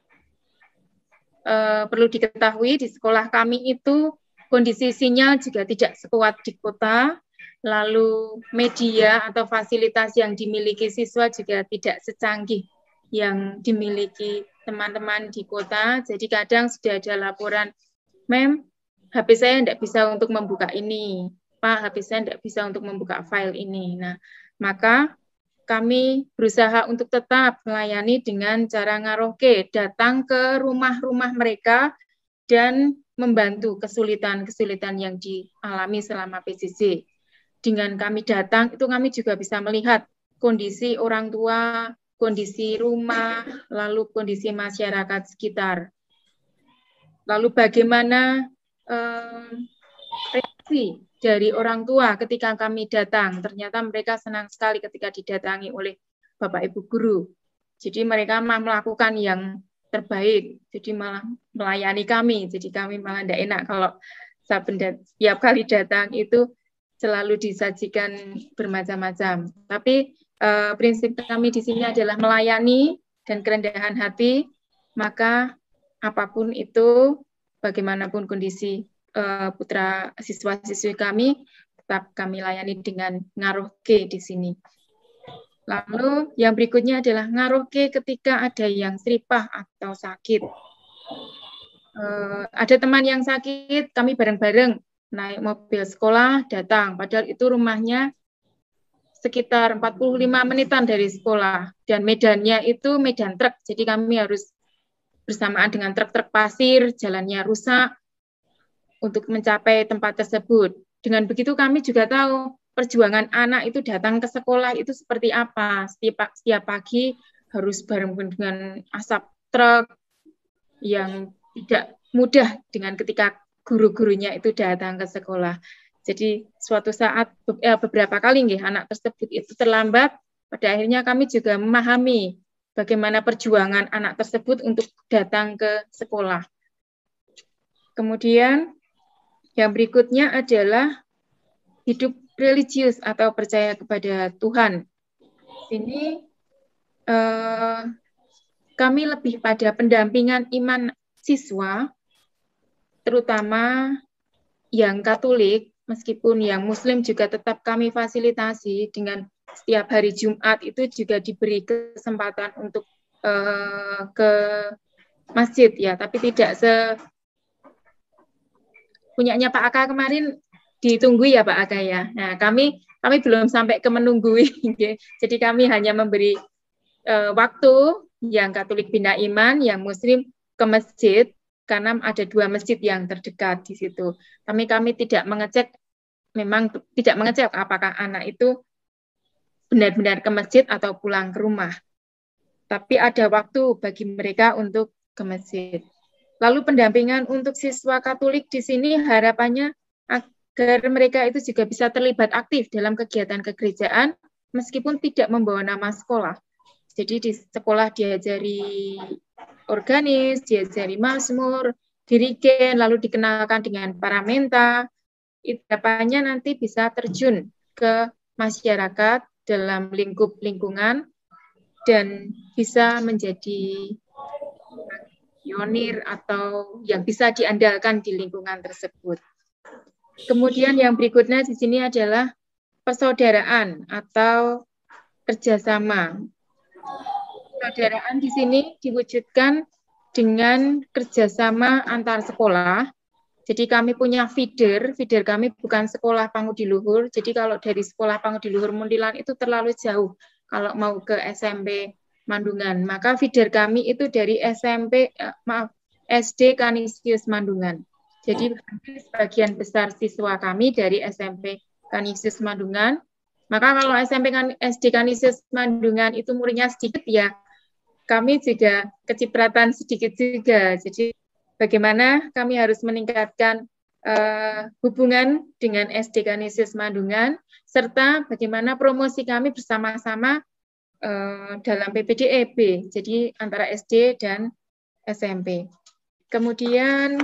E, perlu diketahui di sekolah kami itu kondisi sinyal juga tidak sekuat di kota, lalu media atau fasilitas yang dimiliki siswa juga tidak secanggih yang dimiliki teman-teman di kota. Jadi kadang sudah ada laporan, Mem, H P saya tidak bisa untuk membuka ini. Pak, H P saya tidak bisa untuk membuka file ini. Nah, maka kami berusaha untuk tetap melayani dengan cara ngarohke, datang ke rumah-rumah mereka dan membantu kesulitan-kesulitan yang dialami selama P J J. Dengan kami datang, itu kami juga bisa melihat kondisi orang tua, kondisi rumah, lalu kondisi masyarakat sekitar. Lalu bagaimana eh, reaksi dari orang tua ketika kami datang. Ternyata mereka senang sekali ketika didatangi oleh Bapak Ibu guru. Jadi mereka malah melakukan yang terbaik, jadi malah melayani kami. Jadi kami malah tidak enak kalau setiap kali datang itu selalu disajikan bermacam-macam. Tapi eh, prinsip kami di sini adalah melayani dan kerendahan hati, maka apapun itu, bagaimanapun kondisi eh, putra siswa-siswi kami, tetap kami layani dengan ngaruh ke di sini. Lalu yang berikutnya adalah ngaruh ke ketika ada yang seripah atau sakit. Uh, ada teman yang sakit, kami bareng-bareng naik mobil sekolah, datang. Padahal itu rumahnya sekitar empat puluh lima menitan dari sekolah. Dan medannya itu medan truk, jadi kami harus bersamaan dengan truk-truk pasir, jalannya rusak, untuk mencapai tempat tersebut. Dengan begitu kami juga tahu perjuangan anak itu datang ke sekolah itu seperti apa. Setiap, setiap pagi harus bareng dengan asap truk yang tidak mudah dengan ketika guru-gurunya itu datang ke sekolah. Jadi suatu saat beberapa kali nggih, anak tersebut itu terlambat, pada akhirnya kami juga memahami bagaimana perjuangan anak tersebut untuk datang ke sekolah. Kemudian yang berikutnya adalah hidup religius atau percaya kepada Tuhan. Ini eh, kami lebih pada pendampingan iman siswa, terutama yang Katolik, meskipun yang Muslim juga tetap kami fasilitasi dengan setiap hari Jumat itu juga diberi kesempatan untuk eh, ke masjid ya, tapi tidak se punyanya Pak Aka kemarin ditunggu ya Pak Aka ya. Nah kami kami belum sampai ke menunggui, jadi kami hanya memberi uh, waktu yang Katolik bina iman, yang Muslim ke masjid karena ada dua masjid yang terdekat di situ. Kami kami tidak mengecek, memang tidak mengecek apakah anak itu benar-benar ke masjid atau pulang ke rumah. Tapi ada waktu bagi mereka untuk ke masjid. Lalu pendampingan untuk siswa Katolik di sini harapannya agar mereka itu juga bisa terlibat aktif dalam kegiatan kegerejaan meskipun tidak membawa nama sekolah. Jadi di sekolah diajari organis, diajari mazmur, dirigen, lalu dikenalkan dengan paramenta. Harapannya nanti bisa terjun ke masyarakat dalam lingkup lingkungan dan bisa menjadi pionir atau yang bisa diandalkan di lingkungan tersebut. Kemudian yang berikutnya di sini adalah persaudaraan atau kerjasama. Persaudaraan di sini diwujudkan dengan kerjasama antar sekolah. Jadi kami punya feeder, feeder kami bukan sekolah Pangudiluhur. Jadi kalau dari sekolah Pangudiluhur Muntilan itu terlalu jauh. Kalau mau ke S M P Mandungan, maka feeder kami itu dari S M P, eh, maaf, S D Canisius Mandungan. Jadi sebagian besar siswa kami dari S M P Canisius Mandungan. Maka kalau S M P S D Canisius Mandungan itu muridnya sedikit ya, kami juga kecipratan sedikit juga. Jadi bagaimana kami harus meningkatkan uh, hubungan dengan S D Canisius Mandungan, serta bagaimana promosi kami bersama-sama Uh, dalam P P D E B, jadi antara S D dan S M P. Kemudian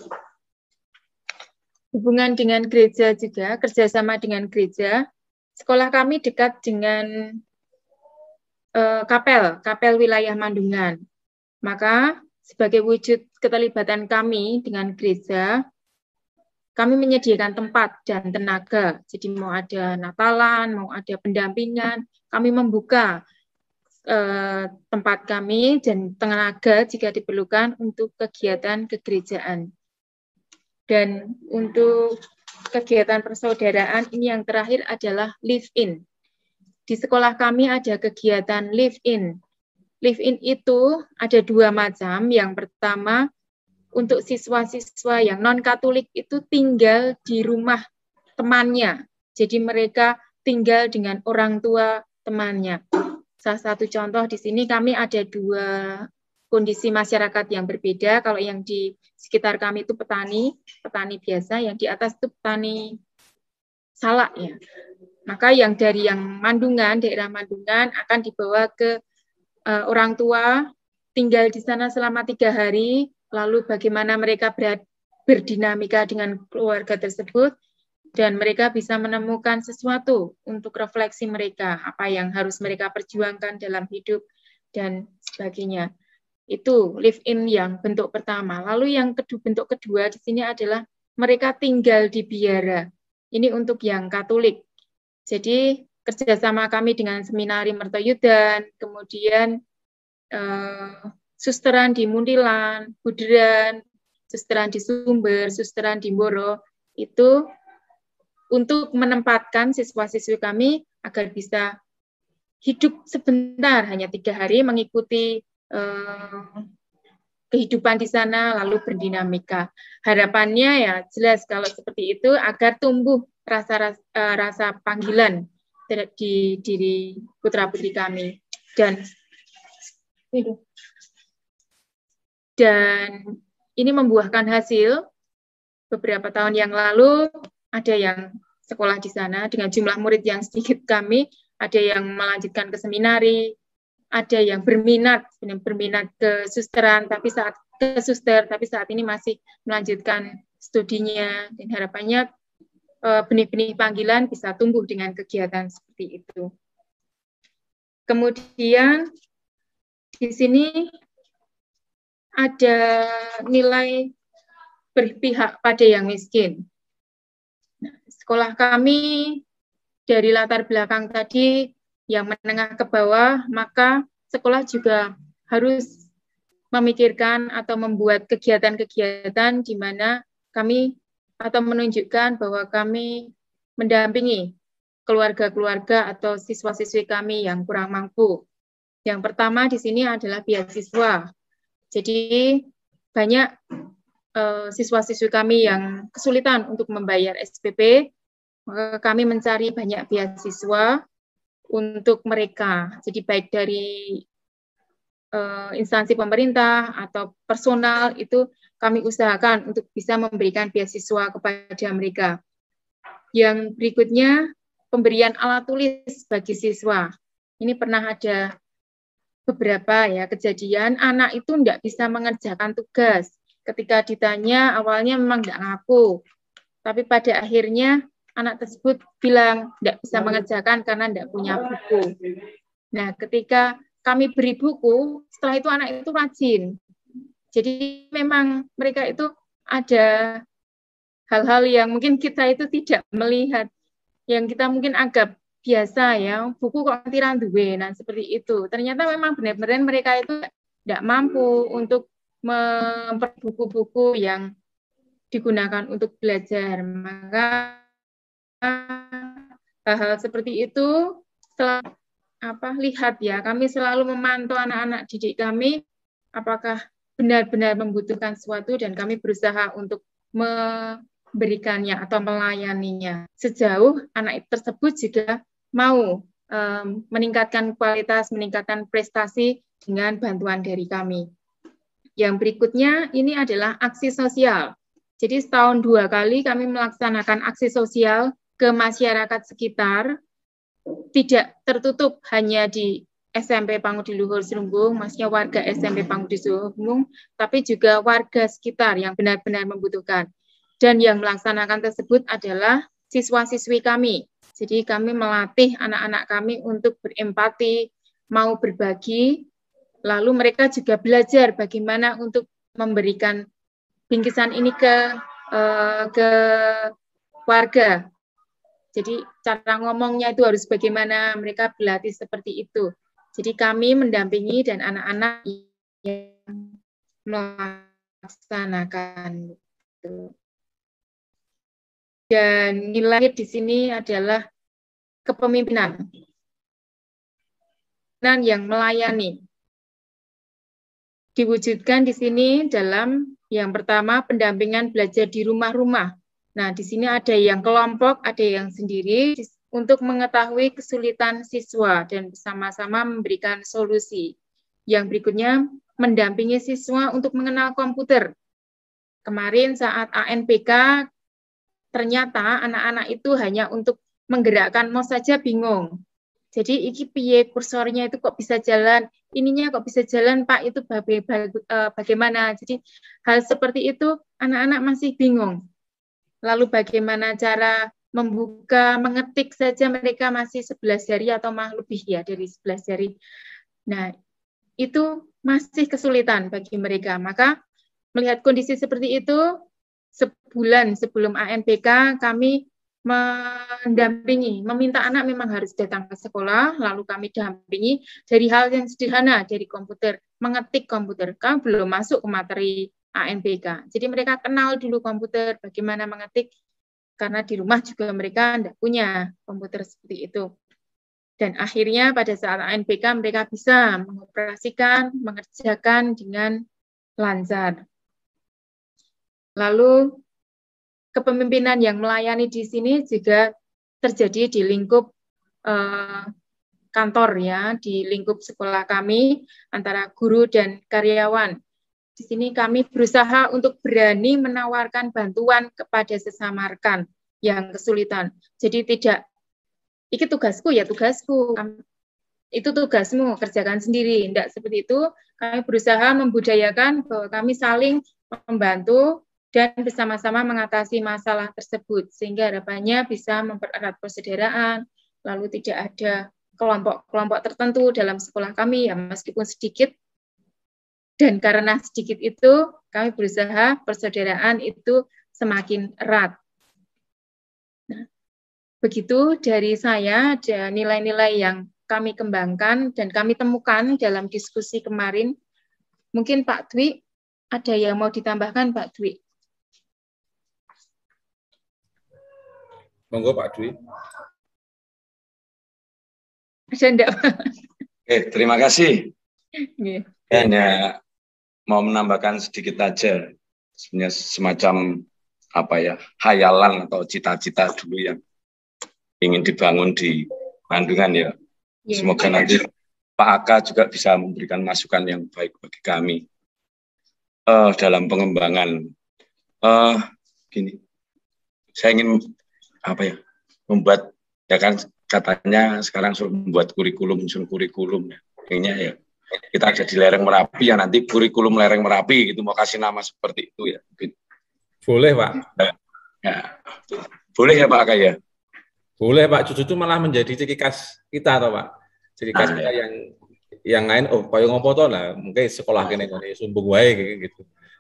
hubungan dengan gereja juga, kerjasama dengan gereja. Sekolah kami dekat dengan uh, kapel, kapel wilayah Mandungan. Maka sebagai wujud keterlibatan kami dengan gereja, kami menyediakan tempat dan tenaga. Jadi mau ada Natalan, mau ada pendampingan, kami membuka eh, tempat kami dan tenaga jika diperlukan untuk kegiatan kegerejaan. Dan untuk kegiatan persaudaraan ini yang terakhir adalah live-in. Di sekolah kami ada kegiatan live-in. Live-in itu ada dua macam. Yang pertama, untuk siswa-siswa yang non-Katolik itu tinggal di rumah temannya. Jadi mereka tinggal dengan orang tua temannya. Salah satu contoh di sini kami ada dua kondisi masyarakat yang berbeda. Kalau yang di sekitar kami itu petani, petani biasa, yang di atas itu petani Salak ya. Maka yang dari yang Mandungan, daerah Mandungan akan dibawa ke uh, orang tua, tinggal di sana selama tiga hari, lalu bagaimana mereka ber, berdinamika dengan keluarga tersebut, dan mereka bisa menemukan sesuatu untuk refleksi mereka, apa yang harus mereka perjuangkan dalam hidup, dan sebagainya. Itu live-in yang bentuk pertama. Lalu yang kedua, bentuk kedua di sini adalah mereka tinggal di biara. Ini untuk yang Katolik. Jadi kerjasama kami dengan Seminari Mertoyudan, kemudian eh, susteran di Muntilan, Buderan, susteran di Sumber, susteran di Mboro, itu untuk menempatkan siswa-siswi kami agar bisa hidup sebentar, hanya tiga hari, mengikuti eh, kehidupan di sana, lalu berdinamika. Harapannya ya jelas kalau seperti itu agar tumbuh rasa rasa, uh, rasa panggilan di diri putra-putri kami. Dan dan ini membuahkan hasil. Beberapa tahun yang lalu ada yang sekolah di sana dengan jumlah murid yang sedikit kami, ada yang melanjutkan ke seminari, ada yang berminat berminat ke susteran tapi saat ke suster tapi saat ini masih melanjutkan studinya, dan harapannya benih-benih panggilan bisa tumbuh dengan kegiatan seperti itu. Kemudian di sini ada nilai berpihak pada yang miskin. Nah, sekolah kami dari latar belakang tadi yang menengah ke bawah, maka sekolah juga harus memikirkan atau membuat kegiatan-kegiatan di mana kami atau menunjukkan bahwa kami mendampingi keluarga-keluarga atau siswa-siswi kami yang kurang mampu. Yang pertama di sini adalah beasiswa. Jadi banyak uh, siswa-siswi kami yang kesulitan untuk membayar S P P, maka kami mencari banyak beasiswa untuk mereka. Jadi baik dari uh, instansi pemerintah atau personal itu kami usahakan untuk bisa memberikan beasiswa kepada mereka. Yang berikutnya, pemberian alat tulis bagi siswa. Ini pernah ada beberapa ya kejadian, anak itu tidak bisa mengerjakan tugas. Ketika ditanya, awalnya memang tidak ngaku. Tapi pada akhirnya, anak tersebut bilang tidak bisa mengerjakan karena tidak punya buku. Nah, ketika kami beri buku, setelah itu anak itu rajin. Jadi memang mereka itu ada hal-hal yang mungkin kita itu tidak melihat, yang kita mungkin anggap biasa ya, buku kok tiran duwe, nah seperti itu. Ternyata memang benar-benar mereka itu tidak mampu untuk memperoleh buku-buku yang digunakan untuk belajar. Maka hal-hal seperti itu setelah apa lihat ya, kami selalu memantau anak-anak didik kami apakah benar-benar membutuhkan sesuatu, dan kami berusaha untuk memberikannya atau melayaninya sejauh anak tersebut juga mau um, meningkatkan kualitas, meningkatkan prestasi dengan bantuan dari kami. Yang berikutnya ini adalah aksi sosial. Jadi setahun dua kali kami melaksanakan aksi sosial ke masyarakat sekitar, tidak tertutup hanya di S M P Pangudi Luhur Serumbung, maksudnya warga S M P Pangudi Serumbung, tapi juga warga sekitar yang benar-benar membutuhkan. Dan yang melaksanakan tersebut adalah siswa-siswi kami. Jadi kami melatih anak-anak kami untuk berempati, mau berbagi, lalu mereka juga belajar bagaimana untuk memberikan bingkisan ini ke uh, ke warga. Jadi cara ngomongnya itu harus bagaimana, mereka berlatih seperti itu. Jadi kami mendampingi dan anak-anak yang melaksanakan itu. Dan nilai di sini adalah kepemimpinan dan yang melayani. Diwujudkan di sini dalam yang pertama pendampingan belajar di rumah-rumah. Nah, di sini ada yang kelompok, ada yang sendiri untuk mengetahui kesulitan siswa dan bersama-sama memberikan solusi. Yang berikutnya, mendampingi siswa untuk mengenal komputer. Kemarin saat A N P K, ternyata anak-anak itu hanya untuk menggerakkan mouse saja bingung. Jadi iki piye kursornya itu kok bisa jalan, ininya kok bisa jalan Pak, itu bagaimana. Jadi hal seperti itu anak-anak masih bingung. Lalu bagaimana cara membuka, mengetik saja mereka masih sebelas jari atau malah lebih ya dari sebelas jari. Nah, itu masih kesulitan bagi mereka. Maka melihat kondisi seperti itu, sebulan sebelum A N B K kami mendampingi, meminta anak memang harus datang ke sekolah, lalu kami dampingi dari hal yang sederhana, dari komputer, mengetik komputer. Kami belum masuk ke materi A N B K. Jadi mereka kenal dulu komputer, bagaimana mengetik, karena di rumah juga mereka tidak punya komputer seperti itu. Dan akhirnya pada saat A N B K mereka bisa mengoperasikan, mengerjakan dengan lancar. Lalu kepemimpinan yang melayani di sini juga terjadi di lingkup eh, kantor ya, di lingkup sekolah kami antara guru dan karyawan. Di sini kami berusaha untuk berani menawarkan bantuan kepada sesama rekan yang kesulitan. Jadi tidak, ini tugasku ya tugasku, itu tugasmu, kerjakan sendiri. Tidak seperti itu, kami berusaha membudayakan bahwa kami saling membantu dan bersama-sama mengatasi masalah tersebut, sehingga harapannya bisa mempererat persaudaraan, lalu tidak ada kelompok-kelompok tertentu dalam sekolah kami, ya meskipun sedikit, dan karena sedikit itu, kami berusaha persaudaraan itu semakin erat. Nah, begitu dari saya, ada nilai-nilai yang kami kembangkan dan kami temukan dalam diskusi kemarin. Mungkin Pak Dwi, ada yang mau ditambahkan Pak Dwi? Monggo Pak Dwi. Ada enggak? Oke, terima kasih. Yeah. Hanya mau menambahkan sedikit aja, sebenarnya semacam apa ya, hayalan atau cita-cita dulu yang ingin dibangun di Bandungan ya. Yeah. Semoga nanti Pak Aka juga bisa memberikan masukan yang baik bagi kami uh, dalam pengembangan. Uh, gini, saya ingin apa ya, membuat, ya kan katanya sekarang suruh membuat kurikulum, suruh kurikulum ya. Kayaknya ya kita ada di lereng Merapi ya, nanti kurikulum lereng Merapi gitu, mau kasih nama seperti itu ya. Mungkin. Boleh Pak. Ya. Boleh ya Pak Aka ya? Boleh Pak, cucu itu malah menjadi ciri khas kita atau Pak. Ciri khas nah, kita ya. yang yang lain, oh koyo ngopo to lah, mungkin sekolah kene kene sumbung wae gitu.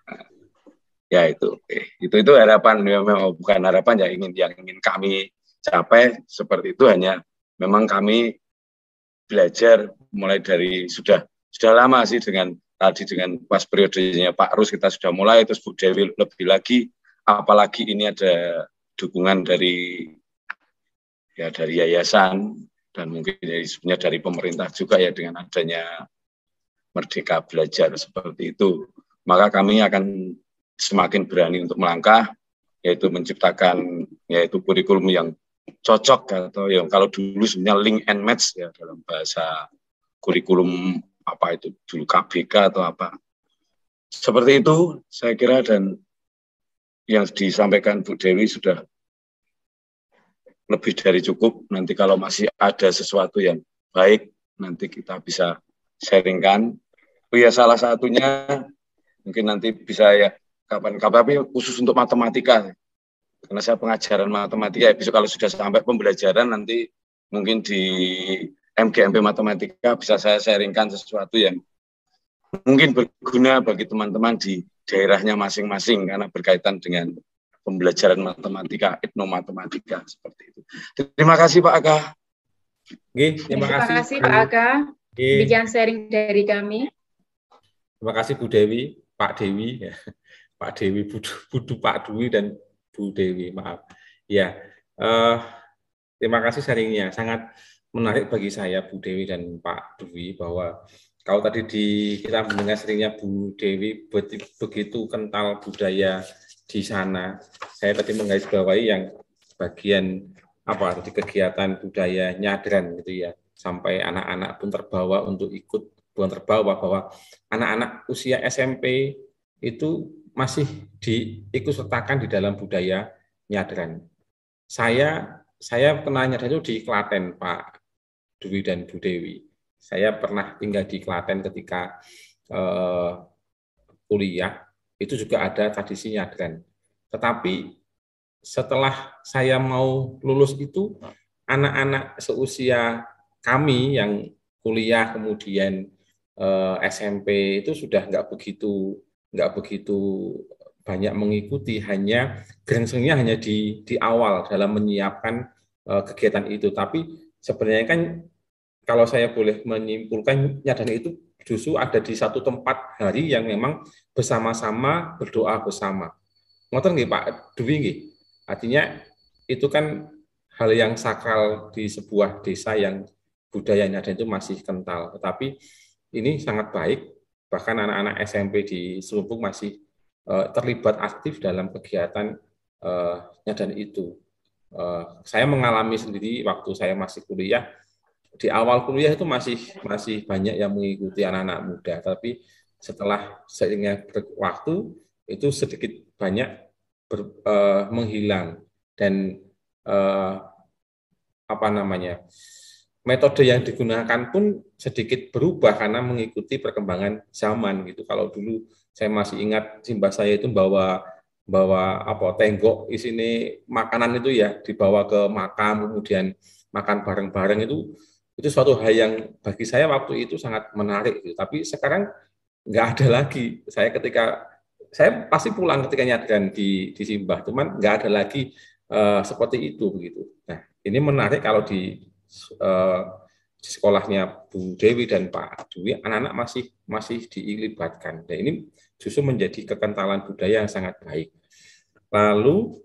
Ya itu, itu itu harapan, memang bukan harapan ya, ingin yang ingin kami capai seperti itu, hanya memang kami belajar mulai dari sudah sudah lama sih, dengan tadi dengan pas periodenya Pak Rus kita sudah mulai, terus Bu Dewi lebih lagi, apalagi ini ada dukungan dari ya dari yayasan dan mungkin ya, sebenarnya dari pemerintah juga ya, dengan adanya Merdeka Belajar seperti itu, maka kami akan semakin berani untuk melangkah, yaitu menciptakan yaitu kurikulum yang cocok, atau yang kalau dulu sebenarnya link and match ya dalam bahasa kurikulum apa itu dulu K B K atau apa seperti itu saya kira, dan yang disampaikan Bu Dewi sudah lebih dari cukup. Nanti kalau masih ada sesuatu yang baik nanti kita bisa sharingkan. Oh ya, salah satunya mungkin nanti bisa ya kapan-kapan, tapi khusus untuk matematika, karena saya pengajaran matematika ya, besok kalau sudah sampai pembelajaran nanti mungkin di M G M P Matematika bisa saya sharingkan sesuatu yang mungkin berguna bagi teman-teman di daerahnya masing-masing, karena berkaitan dengan pembelajaran matematika, etnomatematika seperti itu. Terima kasih Pak Aka. Oke, terima, terima kasih, kasih Pak Aka. Demikian sharing dari kami. Terima kasih Bu Dewi, Pak Dewi, ya. Pak Dewi, Budu, Budu Pak Dwi dan Bu Dewi, maaf. Ya, uh, terima kasih sharingnya. Sangat menarik bagi saya Bu Dewi dan Pak Dwi, bahwa kalau tadi di kita mendengar sharingnya Bu Dewi begitu kental budaya di sana. Saya tadi menggarisbawahi yang bagian apa tadi kegiatan budaya nyadran gitu ya, sampai anak-anak pun terbawa untuk ikut, bukan terbawa, bahwa anak-anak usia S M P itu masih diikut sertakan di dalam budaya nyadran. Saya saya pernah nyadran itu di Klaten, Pak Dwi dan Bu Dewi. Saya pernah tinggal di Klaten ketika eh, kuliah, itu juga ada tradisi nyadran. Tetapi setelah saya mau lulus itu, anak-anak seusia kami yang kuliah kemudian eh, S M P itu sudah nggak begitu nggak begitu banyak mengikuti, hanya gerengsengnya hanya di di awal dalam menyiapkan eh, kegiatan itu. Tapi sebenarnya kan kalau saya boleh menyimpulkan, nyadran itu justru ada di satu tempat hari yang memang bersama-sama berdoa bersama. Ngoten nggih Pak Dwi nggih. Artinya itu kan hal yang sakral di sebuah desa yang budaya nyadran itu masih kental. Tetapi ini sangat baik, bahkan anak-anak S M P di Selumpung masih uh, terlibat aktif dalam kegiatan uh, nyadran itu. Uh, saya mengalami sendiri waktu saya masih kuliah. Di awal kuliah itu masih masih banyak yang mengikuti anak-anak muda, tapi setelah seiringnya waktu itu sedikit banyak ber, uh, menghilang dan uh, apa namanya metode yang digunakan pun sedikit berubah karena mengikuti perkembangan zaman gitu. Kalau dulu saya masih ingat simbah saya itu bawa bawa apa tenggok isinya makanan itu ya dibawa ke makam kemudian makan bareng-bareng itu. Itu suatu hal yang bagi saya waktu itu sangat menarik. Gitu. Tapi sekarang nggak ada lagi. Saya ketika saya pasti pulang ketika nyadran di, di simbah, cuman nggak ada lagi uh, seperti itu begitu. Nah ini menarik kalau di, uh, di sekolahnya Bu Dewi dan Pak Dwi, anak-anak masih masih dilibatkan. Dan ini justru menjadi kekentalan budaya yang sangat baik. Lalu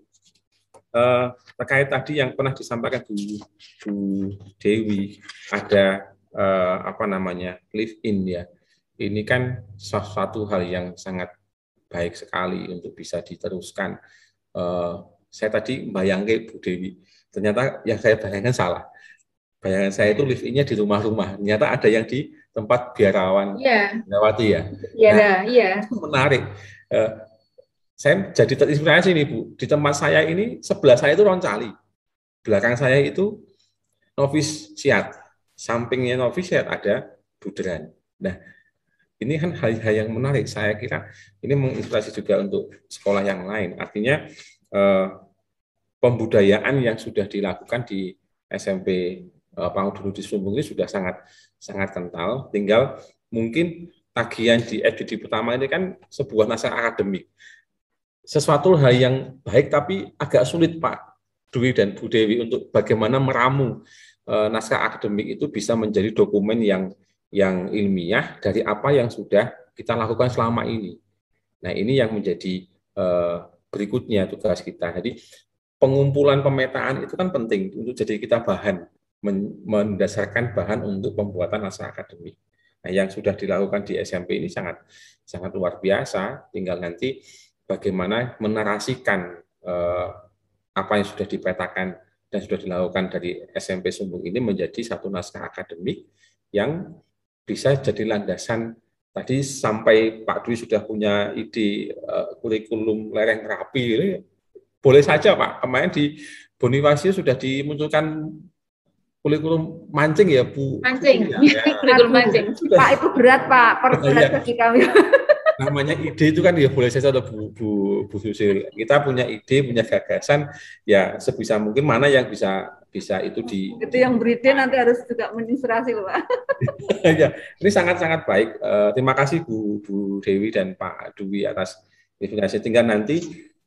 Uh, terkait tadi yang pernah disampaikan Bu, Bu Dewi, ada uh, apa namanya live in ya. Ini kan suatu hal yang sangat baik sekali untuk bisa diteruskan. Uh, saya tadi bayangkan Bu Dewi, ternyata yang saya bayangkan salah. Bayangan saya itu live in-nya di rumah-rumah. Ternyata ada yang di tempat biarawan yeah. Lewati ya. Iya, nah, iya. Itu menarik. Uh, Saya jadi terinspirasi nih Bu, di tempat saya ini, sebelah saya itu Roncali, belakang saya itu novisiat, sampingnya novisiat ada Buderan. Nah, ini kan hal-hal yang menarik, saya kira ini menginspirasi juga untuk sekolah yang lain. Artinya eh, pembudayaan yang sudah dilakukan di S M P eh, Pangudulu di Selumpung ini sudah sangat sangat kental, tinggal mungkin tagihan di S D D pertama ini kan sebuah naskah akademik. Sesuatu hal yang baik tapi agak sulit Pak Dwi dan Bu Dewi untuk bagaimana meramu e, naskah akademik itu bisa menjadi dokumen yang yang ilmiah dari apa yang sudah kita lakukan selama ini. Nah ini yang menjadi e, berikutnya tugas kita. Jadi pengumpulan pemetaan itu kan penting untuk jadi kita bahan men, mendasarkan bahan untuk pembuatan naskah akademik. Nah yang sudah dilakukan di S M P ini sangat sangat luar biasa. Tinggal nanti bagaimana menarasikan eh, apa yang sudah dipetakan dan sudah dilakukan dari S M P Sumbung ini menjadi satu naskah akademik yang bisa jadi landasan. Tadi sampai Pak Dwi sudah punya ide eh, kurikulum lereng Merapi, ini boleh saja Pak. Kemarin di Bonifacio sudah dimunculkan kurikulum mancing ya Bu. Mancing, ya, ya. kurikulum mancing. Pak itu berat Pak, perberat ya. bagi kami. Namanya ide itu kan ya boleh saja ada Bu, Bu, Bu Susil. Kita punya ide, punya gagasan, ya sebisa mungkin mana yang bisa bisa itu di. Itu yang beride nanti harus juga menginspirasi loh Pak. Ya, ini sangat-sangat baik. Uh, terima kasih Bu, Bu Dewi dan Pak Dwi atas informasi. Tinggal nanti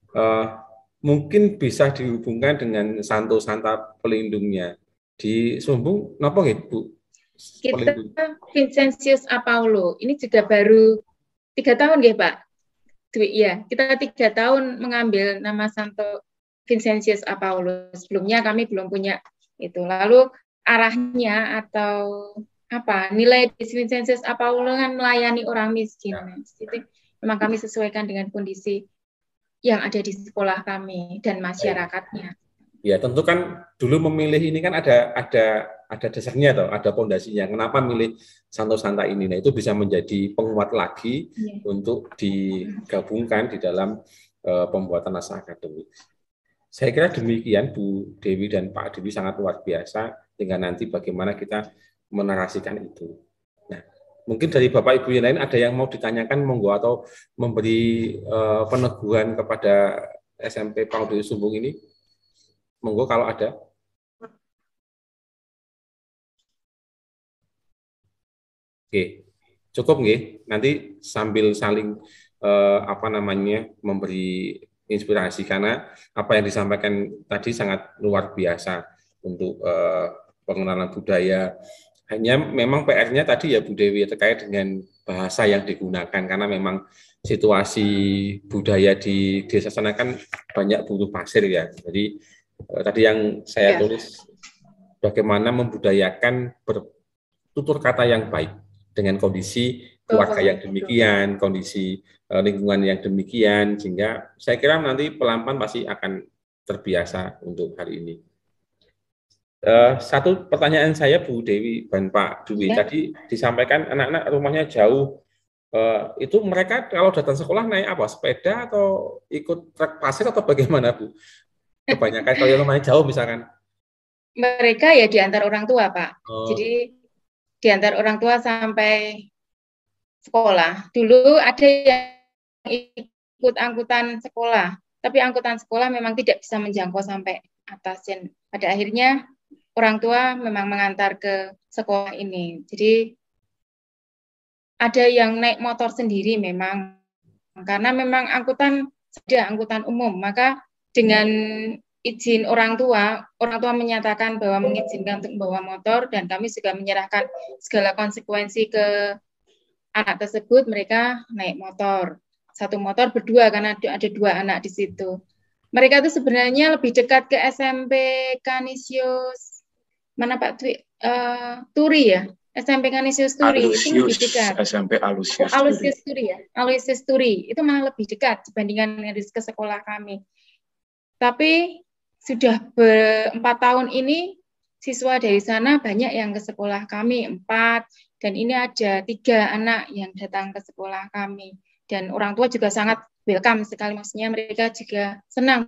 uh, mungkin bisa dihubungkan dengan Santo Santa pelindungnya di Sumbung. Napa nggih Bu? Kita Vincentius Apaulo. Ini juga baru tiga tahun ya Pak Dwi, ya kita tiga tahun mengambil nama Santo Vincentius Apaulo. Sebelumnya kami belum punya itu. Lalu arahnya atau apa nilai di Vincentius Apaulo kan melayani orang miskin. Ya. Itu memang kami sesuaikan dengan kondisi yang ada di sekolah kami dan masyarakatnya. Ya tentu kan dulu memilih ini kan ada ada ada dasarnya atau ada pondasinya. Kenapa milih Santo Santa ini? Nah itu bisa menjadi penguat lagi ya. Untuk digabungkan di dalam uh, pembuatan naskah akademik. Saya kira demikian Bu Dewi dan Pak Dewi, sangat luar biasa dengan nanti bagaimana kita menarasikan itu. Nah, mungkin dari Bapak Ibu yang lain ada yang mau ditanyakan, monggo, atau memberi uh, peneguhan kepada S M P Pangudaya Sumbung ini, monggo kalau ada. Oke, cukup nggih. Nanti sambil saling uh, apa namanya memberi inspirasi, karena apa yang disampaikan tadi sangat luar biasa untuk uh, pengenalan budaya. Hanya memang P R-nya tadi ya Bu Dewi terkait dengan bahasa yang digunakan, karena memang situasi budaya di desa sana kan banyak butuh pasir ya. Jadi uh, tadi yang saya Ya. tulis bagaimana membudayakan bertutur kata yang baik dengan kondisi keluarga yang demikian, kondisi lingkungan yang demikian, sehingga saya kira nanti pelan-pelan pasti akan terbiasa untuk hari ini. Uh, satu pertanyaan saya Bu Dewi dan Pak Dwi, Ya. tadi disampaikan anak-anak rumahnya jauh, uh, itu mereka kalau datang sekolah naik apa? Sepeda atau ikut truk pasir atau bagaimana Bu? Kebanyakan kalau yang rumahnya jauh misalkan. Mereka ya diantar orang tua, Pak. Oh. Jadi diantar orang tua sampai sekolah. Dulu ada yang ikut angkutan sekolah, tapi angkutan sekolah memang tidak bisa menjangkau sampai atas, dan pada akhirnya orang tua memang mengantar ke sekolah ini. Jadi ada yang naik motor sendiri memang, karena memang angkutan ada angkutan umum, maka dengan izin orang tua, orang tua menyatakan bahwa mengizinkan untuk membawa motor, dan kami juga menyerahkan segala konsekuensi ke anak tersebut. Mereka naik motor, satu motor berdua karena ada dua anak di situ. Mereka itu sebenarnya lebih dekat ke S M P Canisius, mana Pak Dwi? Uh, Turi ya, S M P Canisius Turi itu lebih dekat. S M P Alusius Oh, Alusius Turi ya, Alusius Turi itu malah lebih dekat dibandingkan yang ke sekolah kami. Tapi sudah empat tahun ini siswa dari sana banyak yang ke sekolah kami, empat, dan ini ada tiga anak yang datang ke sekolah kami, dan orang tua juga sangat welcome sekali, maksudnya mereka juga senang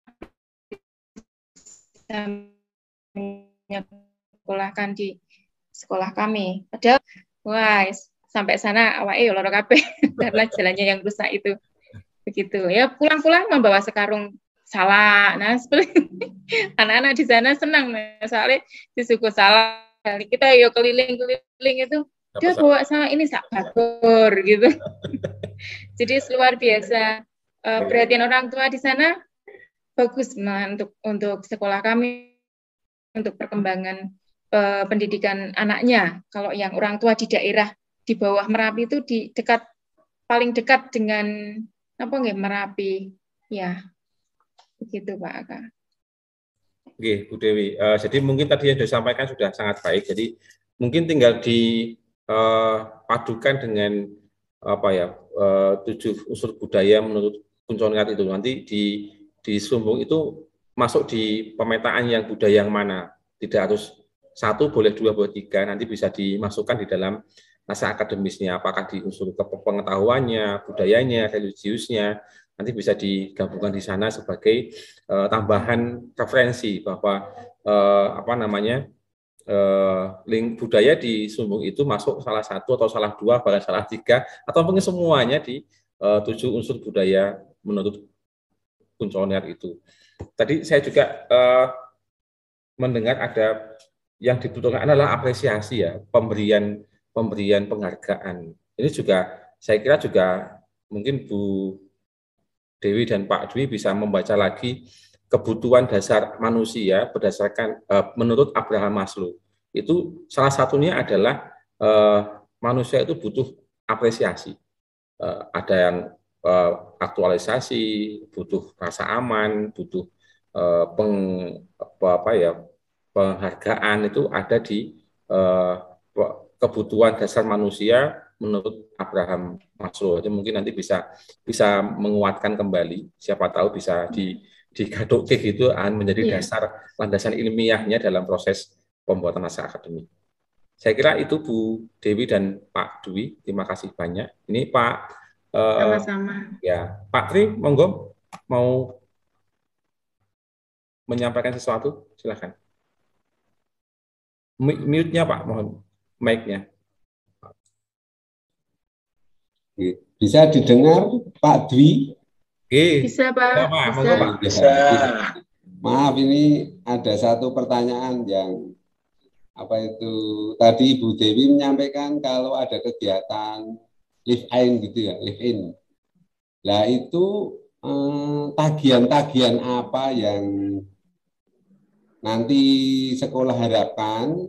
menyekolahkan di sekolah kami. Padahal wah, sampai sana awake loro kabeh karena jalannya yang rusak itu. Begitu ya, pulang-pulang membawa sekarung salak. Nah, seperti anak-anak di sana senang, soalnya di suku salak. Kita yo keliling-keliling itu, dia bawa salak ini sak bakor gitu. Jadi luar biasa. Uh, perhatian orang tua di sana bagus nah, untuk untuk sekolah kami, untuk perkembangan uh, pendidikan anaknya. Kalau yang orang tua di daerah di bawah Merapi itu di dekat, paling dekat dengan apa nggih Merapi, ya begitu Pak Aka. Oke, Bu Dewi. Uh, jadi mungkin tadi yang disampaikan sudah sangat baik. Jadi mungkin tinggal dipadukan uh, dengan apa ya uh, tujuh unsur budaya menurut Kunconiat itu. Nanti di di Sumbung itu masuk di pemetaan yang budaya yang mana. Tidak harus satu, boleh dua, boleh tiga. Nanti bisa dimasukkan di dalam naskah akademisnya. Apakah di unsur pengetahuannya, budayanya, religiusnya. Nanti bisa digabungkan di sana sebagai uh, tambahan referensi bahwa uh, apa namanya uh, link budaya di Sumbung itu masuk salah satu atau salah dua, bahkan salah tiga, atau mungkin semuanya di uh, tujuh unsur budaya menurut Kunconiat itu. Tadi saya juga uh, mendengar ada yang dibutuhkan adalah apresiasi ya, pemberian pemberian penghargaan. Ini juga saya kira juga mungkin Bu Dewi dan Pak Dwi bisa membaca lagi kebutuhan dasar manusia berdasarkan uh, menurut Abraham Maslow. Itu salah satunya adalah uh, manusia itu butuh apresiasi. Uh, ada yang uh, aktualisasi, butuh rasa aman, butuh uh, peng, apa, apa ya penghargaan, itu ada di uh, kebutuhan dasar manusia menurut Abraham Maslow. Jadi mungkin nanti bisa bisa menguatkan kembali, siapa tahu bisa di digaduk gitu menjadi yeah. dasar landasan ilmiahnya dalam proses pembuatan naskah akademik. Saya kira itu Bu Dewi dan Pak Dwi, terima kasih banyak. Ini Pak sama-sama. Uh, ya Pak Tri, monggo mau menyampaikan sesuatu? Silakan. Mute-nya Pak, mohon mic-nya. Bisa didengar Pak Dwi? Bisa Pak, ya, Pak. bisa. Pak. Bisa. Maaf, ini ada satu pertanyaan yang apa itu tadi Ibu Dewi menyampaikan kalau ada kegiatan live in gitu ya, live in. Nah itu tagihan-tagihan eh, apa yang nanti sekolah harapkan?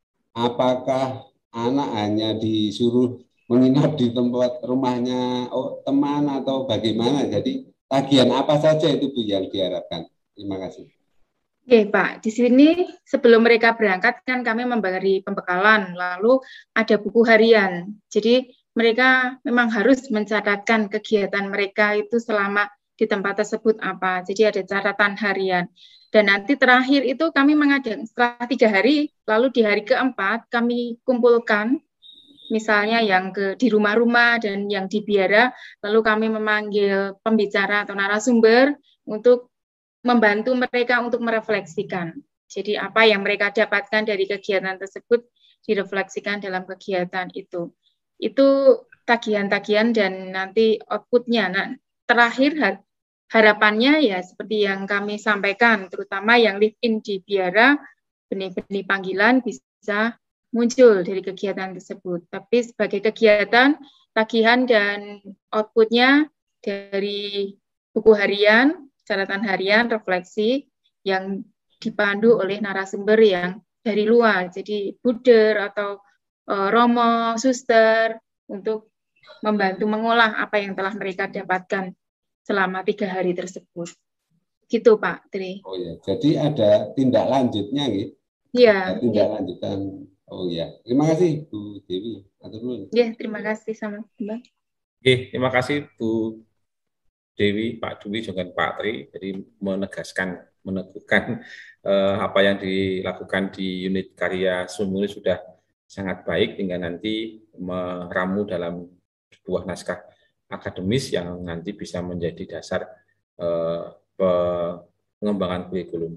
Apakah anak hanya disuruh menginap di tempat rumahnya oh, teman atau bagaimana? Jadi tagihan apa saja itu Bu yang diharapkan? Terima kasih. Oke Pak, di sini sebelum mereka berangkat kan kami memberi pembekalan, lalu ada buku harian. Jadi mereka memang harus mencatatkan kegiatan mereka itu selama di tempat tersebut apa. Jadi ada catatan harian. Dan nanti terakhir itu kami mengadakan setelah tiga hari, lalu di hari keempat kami kumpulkan, misalnya yang ke di rumah-rumah dan yang di biara, lalu kami memanggil pembicara atau narasumber untuk membantu mereka untuk merefleksikan. Jadi apa yang mereka dapatkan dari kegiatan tersebut direfleksikan dalam kegiatan itu. Itu tagihan-tagihan dan nanti outputnya. Nah, terakhir harapannya ya seperti yang kami sampaikan, terutama yang live in di biara, benih-benih panggilan bisa muncul dari kegiatan tersebut. Tapi sebagai kegiatan, tagihan dan outputnya dari buku harian, catatan harian, refleksi yang dipandu oleh narasumber yang dari luar, jadi buder atau e, romo, suster, untuk membantu mengolah apa yang telah mereka dapatkan selama tiga hari tersebut. Gitu Pak Tri. Oh ya, jadi ada tindak lanjutnya gitu? Iya. Tindak ya. lanjutan. Oh ya, terima kasih Bu Dewi. Atur nuwun. Ya, terima kasih sama Mbak. Oke, terima kasih Bu Dewi, Pak Dwi, juga Pak Tri, jadi menegaskan, meneguhkan eh, apa yang dilakukan di unit karya Sumuli sudah sangat baik, hingga nanti meramu dalam sebuah naskah akademis yang nanti bisa menjadi dasar eh, pengembangan kurikulum.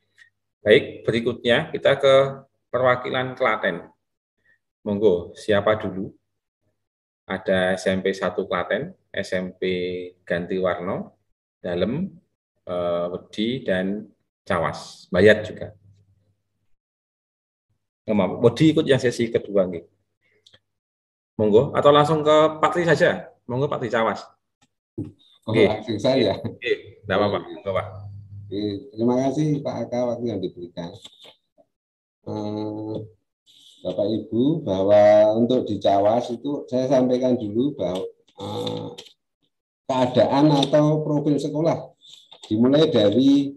Baik, berikutnya kita ke perwakilan Klaten. Monggo, siapa dulu? Ada S M P satu Klaten, S M P Ganti Warno, Dalem, eh, Wedi, dan Cawas. Bayat juga. Wedi ikut yang sesi kedua. Nih. Monggo, atau langsung ke Pak Tri saja. Monggo Pak Tri Cawas. Oh, langsung saya. Oke, tidak apa-apa. Pak. Terima kasih Pak Aka waktu yang diberikan. Hmm. Bapak Ibu, bahwa untuk di Cawas itu saya sampaikan dulu bahwa eh, keadaan atau profil sekolah dimulai dari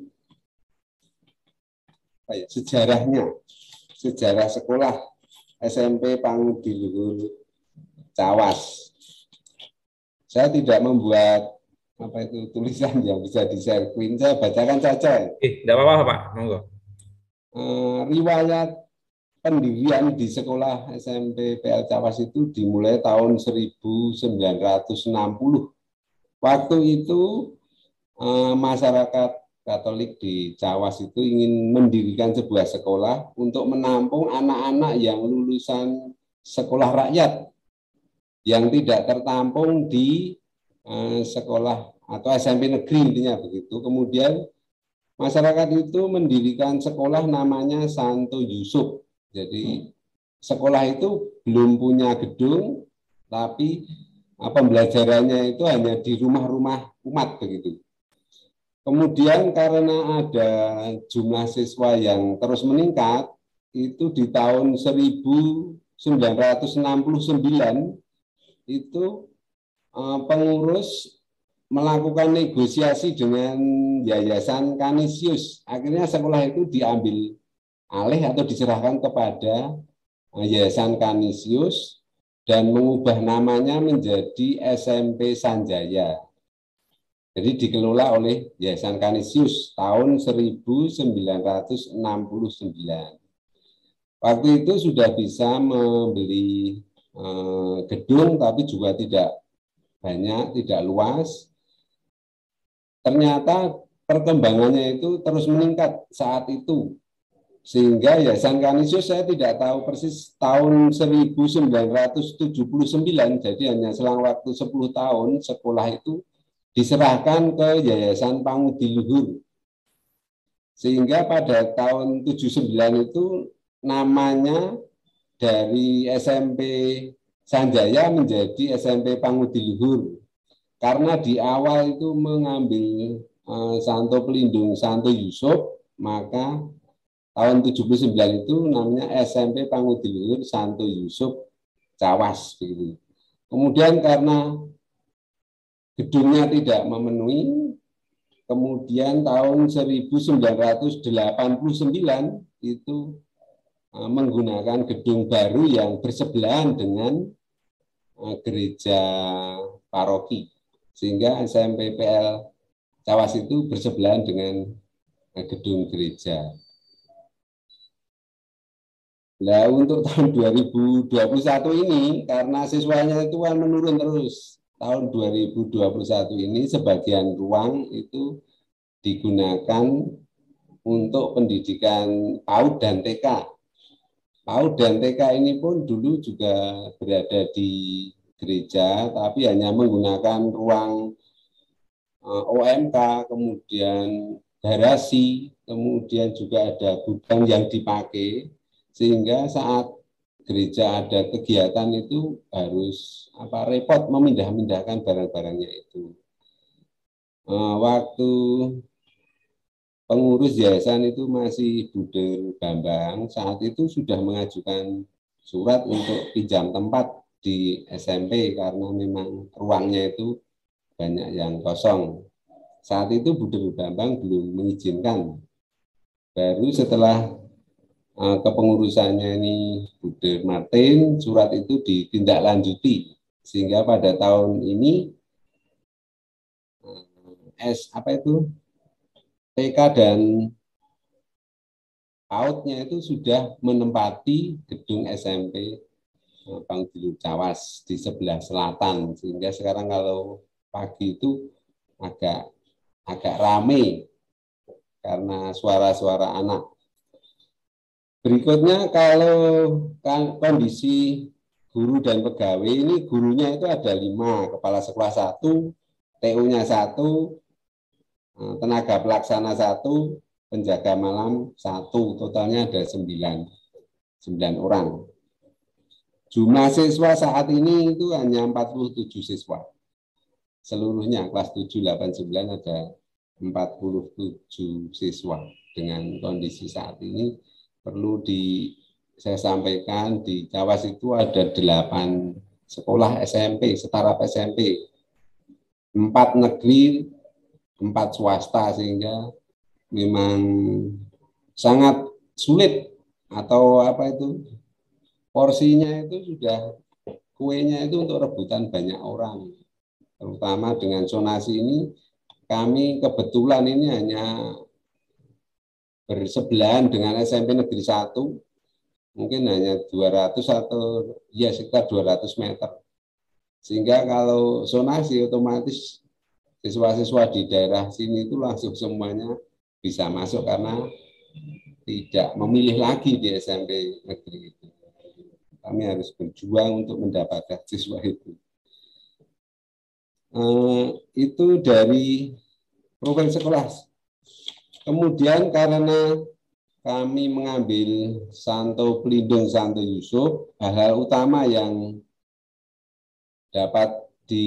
apa ya, sejarahnya, sejarah sekolah S M P Pangdiluhur Cawas. Saya tidak membuat apa itu tulisan yang bisa di-share screen, saya bacakan saja. Eh, tidak apa-apa Pak, monggo. Eh, riwayat pendirian di sekolah S M P P L Cawas itu dimulai tahun seribu sembilan ratus enam puluh. Waktu itu eh, masyarakat Katolik di Cawas itu ingin mendirikan sebuah sekolah untuk menampung anak-anak yang lulusan sekolah rakyat yang tidak tertampung di eh, sekolah atau S M P negeri, intinya begitu. Kemudian masyarakat itu mendirikan sekolah namanya Santo Yusuf. Jadi sekolah itu belum punya gedung, tapi pembelajarannya itu hanya di rumah-rumah umat begitu. Kemudian karena ada jumlah siswa yang terus meningkat, itu di tahun seribu sembilan ratus enam puluh sembilan itu pengurus melakukan negosiasi dengan Yayasan Canisius. Akhirnya sekolah itu diambil alih atau diserahkan kepada Yayasan Canisius dan mengubah namanya menjadi S M P Sanjaya. Jadi dikelola oleh Yayasan Canisius tahun seribu sembilan ratus enam puluh sembilan. Waktu itu sudah bisa membeli eh, gedung, tapi juga tidak banyak, tidak luas. Ternyata perkembangannya itu terus meningkat saat itu. Sehingga Yayasan Kanisius saya tidak tahu persis tahun seribu sembilan ratus tujuh puluh sembilan, jadi hanya selang waktu sepuluh tahun sekolah itu diserahkan ke Yayasan Pangudi Luhur. Sehingga pada tahun tujuh puluh sembilan itu namanya dari S M P Sanjaya menjadi S M P Pangudi Luhur. Karena di awal itu mengambil uh, Santo Pelindung Santo Yusuf, maka tahun tujuh puluh sembilan itu namanya S M P Pangudi Luhur Santo Yusuf Cawas. Gitu. Kemudian karena gedungnya tidak memenuhi, kemudian tahun seribu sembilan ratus delapan puluh sembilan itu uh, menggunakan gedung baru yang bersebelahan dengan uh, gereja paroki. Sehingga S M P P L Cawas itu bersebelahan dengan uh, gedung gereja. Nah, untuk tahun dua ribu dua puluh satu ini, karena siswanya itu kan menurun terus, tahun dua ribu dua puluh satu ini sebagian ruang itu digunakan untuk pendidikan PAUD dan T K. PAUD dan T K ini pun dulu juga berada di gereja, tapi hanya menggunakan ruang O M K, kemudian garasi, kemudian juga ada gudang yang dipakai, sehingga saat gereja ada kegiatan itu harus apa repot memindah-mindahkan barang-barangnya itu. Waktu pengurus yayasan itu masih Buder Bambang, saat itu sudah mengajukan surat untuk pinjam tempat di S M P karena memang ruangnya itu banyak yang kosong. Saat itu Buder Bambang belum mengizinkan. Baru setelah uh, kepengurusannya ini Buder Martin, surat itu ditindaklanjuti sehingga pada tahun ini uh, S apa itu T K dan PAUD-nya itu sudah menempati gedung S M P Pangudi Luhur Cawas di sebelah selatan, sehingga sekarang kalau pagi itu agak agak rame karena suara-suara anak. Berikutnya kalau kondisi guru dan pegawai ini, gurunya itu ada lima, kepala sekolah satu, T U-nya satu, tenaga pelaksana satu, penjaga malam satu, totalnya ada sembilan, sembilan orang. Jumlah siswa saat ini itu hanya empat puluh tujuh siswa. Seluruhnya kelas tujuh, delapan, sembilan ada empat puluh tujuh siswa. Dengan kondisi saat ini perlu di saya sampaikan di Cawas itu ada delapan sekolah S M P, setara S M P. empat negeri, empat swasta, sehingga memang sangat sulit atau apa itu porsinya itu sudah kuenya itu untuk rebutan banyak orang, terutama dengan zonasi ini. Kami kebetulan ini hanya bersebelahan dengan S M P Negeri satu, mungkin hanya dua ratus atau ya sekitar dua ratus meter, sehingga kalau zonasi otomatis siswa-siswa di daerah sini itu langsung semuanya bisa masuk karena tidak memilih lagi di S M P negeri itu. Kami harus berjuang untuk mendapatkan siswa itu. Uh, itu dari profil sekolah. Kemudian karena kami mengambil Santo Pelindung Santo Yusuf, hal-hal utama yang dapat di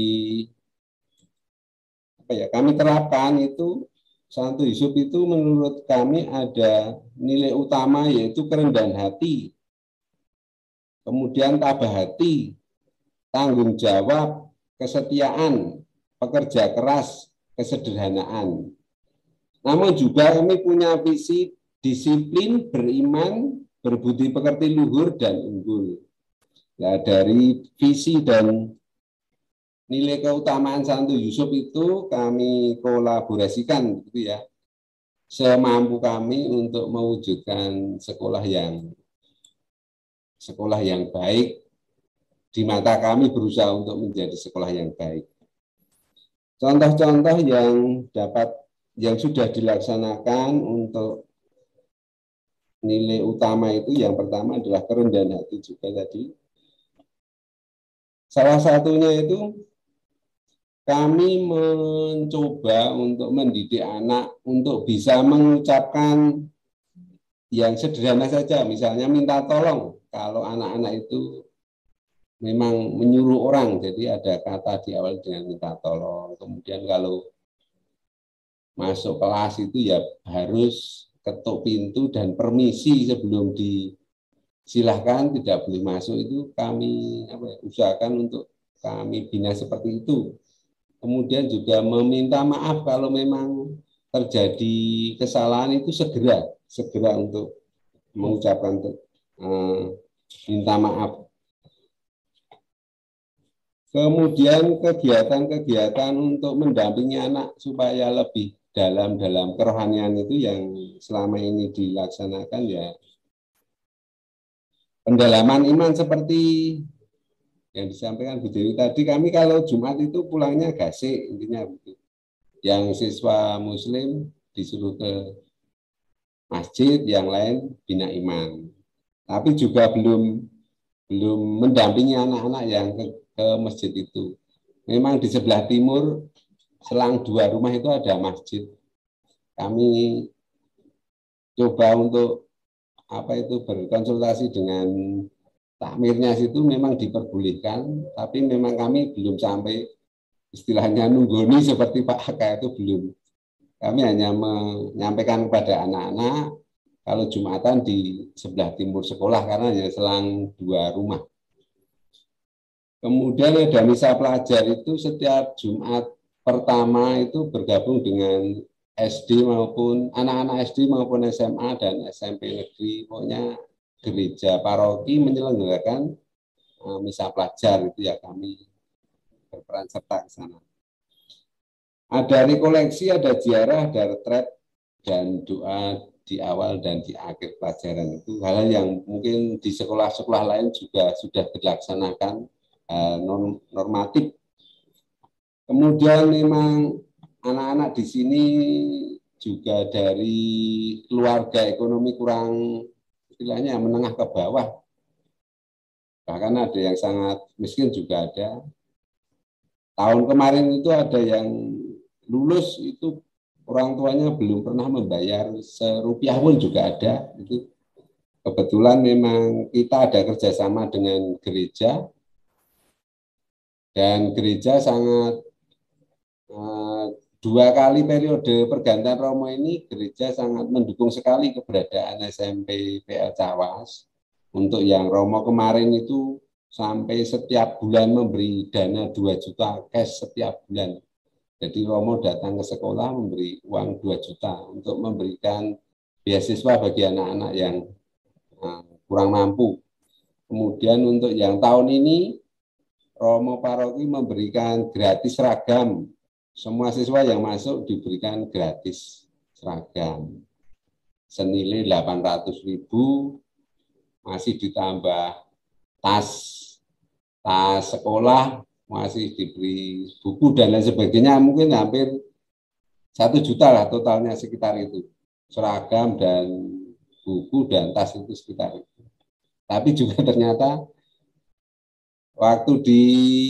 apa ya kami terapkan itu, Santo Yusuf itu menurut kami ada nilai utama yaitu kerendahan hati, kemudian tabah hati, tanggung jawab, kesetiaan, pekerja keras, kesederhanaan. Namun juga kami punya visi disiplin, beriman, berbudi pekerti luhur, dan unggul. Nah, dari visi dan nilai keutamaan Santo Yusuf itu kami kolaborasikan gitu ya, semampu kami untuk mewujudkan sekolah yang sekolah yang baik. Di mata kami berusaha untuk menjadi sekolah yang baik. Contoh-contoh yang dapat yang sudah dilaksanakan untuk nilai utama itu yang pertama adalah kerendahan hati juga tadi. Salah satunya itu kami mencoba untuk mendidik anak untuk bisa mengucapkan yang sederhana saja, misalnya minta tolong. Kalau anak-anak itu memang menyuruh orang, jadi ada kata di awal dengan minta tolong. Kemudian kalau masuk kelas itu ya harus ketuk pintu dan permisi sebelum disilahkan, tidak boleh masuk. Itu kami apa ya, usahakan untuk kami bina seperti itu. Kemudian juga meminta maaf kalau memang terjadi kesalahan itu segera segera untuk mengucapkan uh, minta maaf. Kemudian kegiatan-kegiatan untuk mendampingi anak supaya lebih dalam dalam kerohanian itu yang selama ini dilaksanakan ya pendalaman iman seperti yang disampaikan Bu Dewi tadi. Kami kalau Jumat itu pulangnya gasik intinya begitu. Yang siswa Muslim disuruh ke masjid, yang lain bina iman. Tapi juga belum belum mendampingi anak-anak yang ke, ke masjid itu. Memang di sebelah timur selang dua rumah itu ada masjid. Kami coba untuk apa itu berkonsultasi dengan takmirnya situ, memang diperbolehkan, tapi memang kami belum sampai istilahnya nunggoni seperti Pak Haka itu belum. Kami hanya menyampaikan kepada anak-anak kalau Jumatan di sebelah timur sekolah karena hanya selang dua rumah. Kemudian ada misa pelajar itu setiap Jumat pertama itu bergabung dengan S D maupun anak-anak S D maupun S M A dan S M P negeri, pokoknya gereja paroki menyelenggarakan uh, misa pelajar itu ya kami berperan serta ke sana. Ada rekoleksi, ada ziarah, ada retret dan doa di awal dan di akhir pelajaran. Itu hal yang mungkin di sekolah-sekolah lain juga sudah dilaksanakan uh, normatif. Kemudian memang anak-anak di sini juga dari keluarga ekonomi kurang istilahnya menengah ke bawah. Bahkan ada yang sangat miskin juga ada. Tahun kemarin itu ada yang lulus itu orang tuanya belum pernah membayar serupiah pun juga ada. Itu kebetulan memang kita ada kerjasama dengan gereja dan gereja sangat eh, dua kali periode pergantian Romo ini gereja sangat mendukung sekali keberadaan S M P P L Cawas. Untuk yang Romo kemarin itu sampai setiap bulan memberi dana dua juta cash setiap bulan. Jadi Romo datang ke sekolah memberi uang dua juta untuk memberikan beasiswa bagi anak-anak yang uh, kurang mampu. Kemudian untuk yang tahun ini Romo Paroki memberikan gratis seragam. Semua siswa yang masuk diberikan gratis seragam senilai delapan ratus ribu, masih ditambah tas tas sekolah, masih diberi buku dan lain sebagainya, mungkin hampir satu juta lah totalnya sekitar itu. Seragam dan buku dan tas itu sekitar itu. Tapi juga ternyata waktu di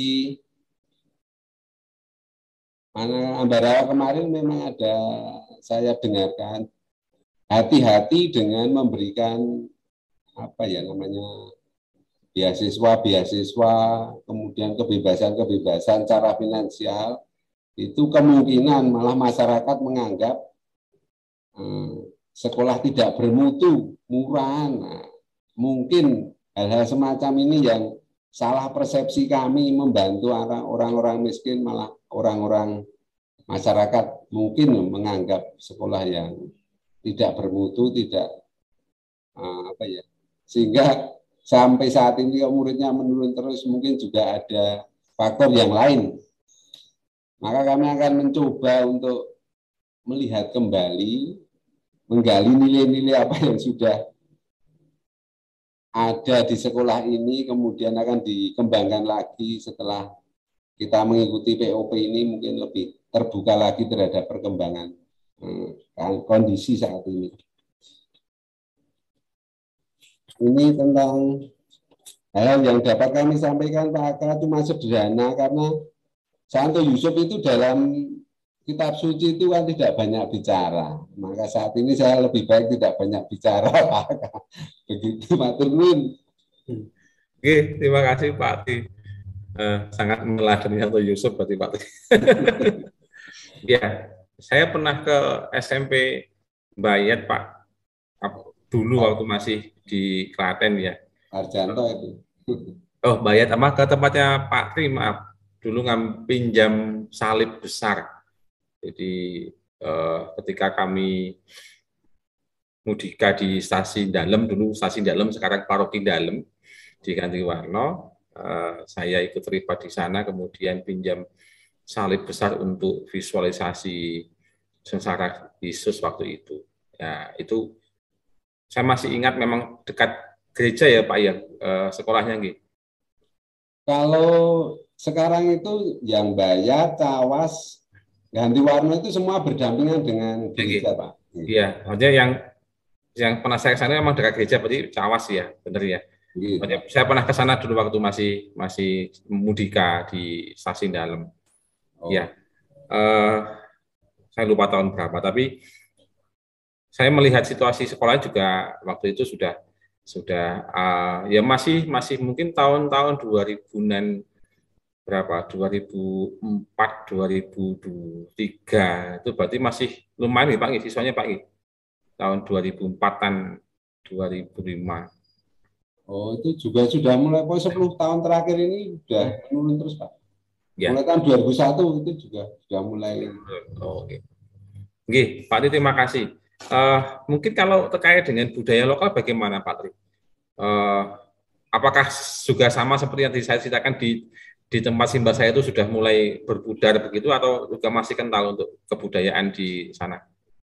mana Ambarawa kemarin memang ada saya dengarkan hati-hati dengan memberikan apa ya namanya beasiswa-beasiswa, kemudian kebebasan-kebebasan cara finansial, itu kemungkinan malah masyarakat menganggap eh, sekolah tidak bermutu, murahan. Nah, mungkin hal-hal semacam ini yang salah persepsi kami membantu orang-orang miskin, malah orang-orang masyarakat mungkin menganggap sekolah yang tidak bermutu, tidak eh, apa ya, sehingga sampai saat ini muridnya menurun terus, mungkin juga ada faktor yang lain. Maka kami akan mencoba untuk melihat kembali, menggali nilai-nilai apa yang sudah ada di sekolah ini, kemudian akan dikembangkan lagi setelah kita mengikuti P O P ini, mungkin lebih terbuka lagi terhadap perkembangan eh, kondisi saat ini. Ini tentang hal yang dapat kami sampaikan Pak Aka cuma sederhana karena Santo Yusuf itu dalam kitab suci itu kan tidak banyak bicara. Maka saat ini saya lebih baik tidak banyak bicara Pak Aka. Begitu matur nuwun. Oke, terima kasih Pak Ti. Eh, sangat meneladani Santo Yusuf berarti Pak Ti. Ya, saya pernah ke S M P Bayat Pak. Dulu waktu masih di Klaten ya. Arjanto itu. Oh, Bayat sama ke tempatnya Pak Tri, maaf. Dulu ngam pinjam salib besar. Jadi eh, ketika kami mudika di stasiun Dalem, dulu stasiun Dalem sekarang paroki Dalem diganti Warno, eh, saya ikut terlibat di sana, kemudian pinjam salib besar untuk visualisasi sengsara Yesus waktu itu. Ya, itu saya masih ingat memang dekat gereja ya Pak ya, eh, sekolahnya gitu. Kalau sekarang itu yang Bayat, Cawas, Ganti Warno itu semua berdampingan dengan gereja, Pak. Iya, maksudnya yang yang pernah saya ke sana memang dekat gereja, berarti Cawas ya, benar ya. Maksudnya saya pernah ke sana dulu waktu masih masih mudika di stasiun Dalem. Oh. Ya, eh, saya lupa tahun berapa, tapi saya melihat situasi sekolah juga waktu itu sudah sudah uh, ya masih masih mungkin tahun-tahun dua ribuan berapa dua ribu empat dua ribu tiga itu berarti masih lumayan nih Pak siswanya Pak tahun dua ribu empatan dua ribu lima. Oh, itu juga sudah mulai sepuluh tahun terakhir ini sudah menurun terus Pak. Ya. Mulai tahun dua ribu satu itu juga sudah mulai. Oh, oke. Oke, Pak Tri, terima kasih. Uh, mungkin kalau terkait dengan budaya lokal bagaimana Pak Tri? Uh, apakah juga sama seperti yang saya ceritakan di di tempat simbah saya itu sudah mulai berpudar begitu atau juga masih kental untuk kebudayaan di sana?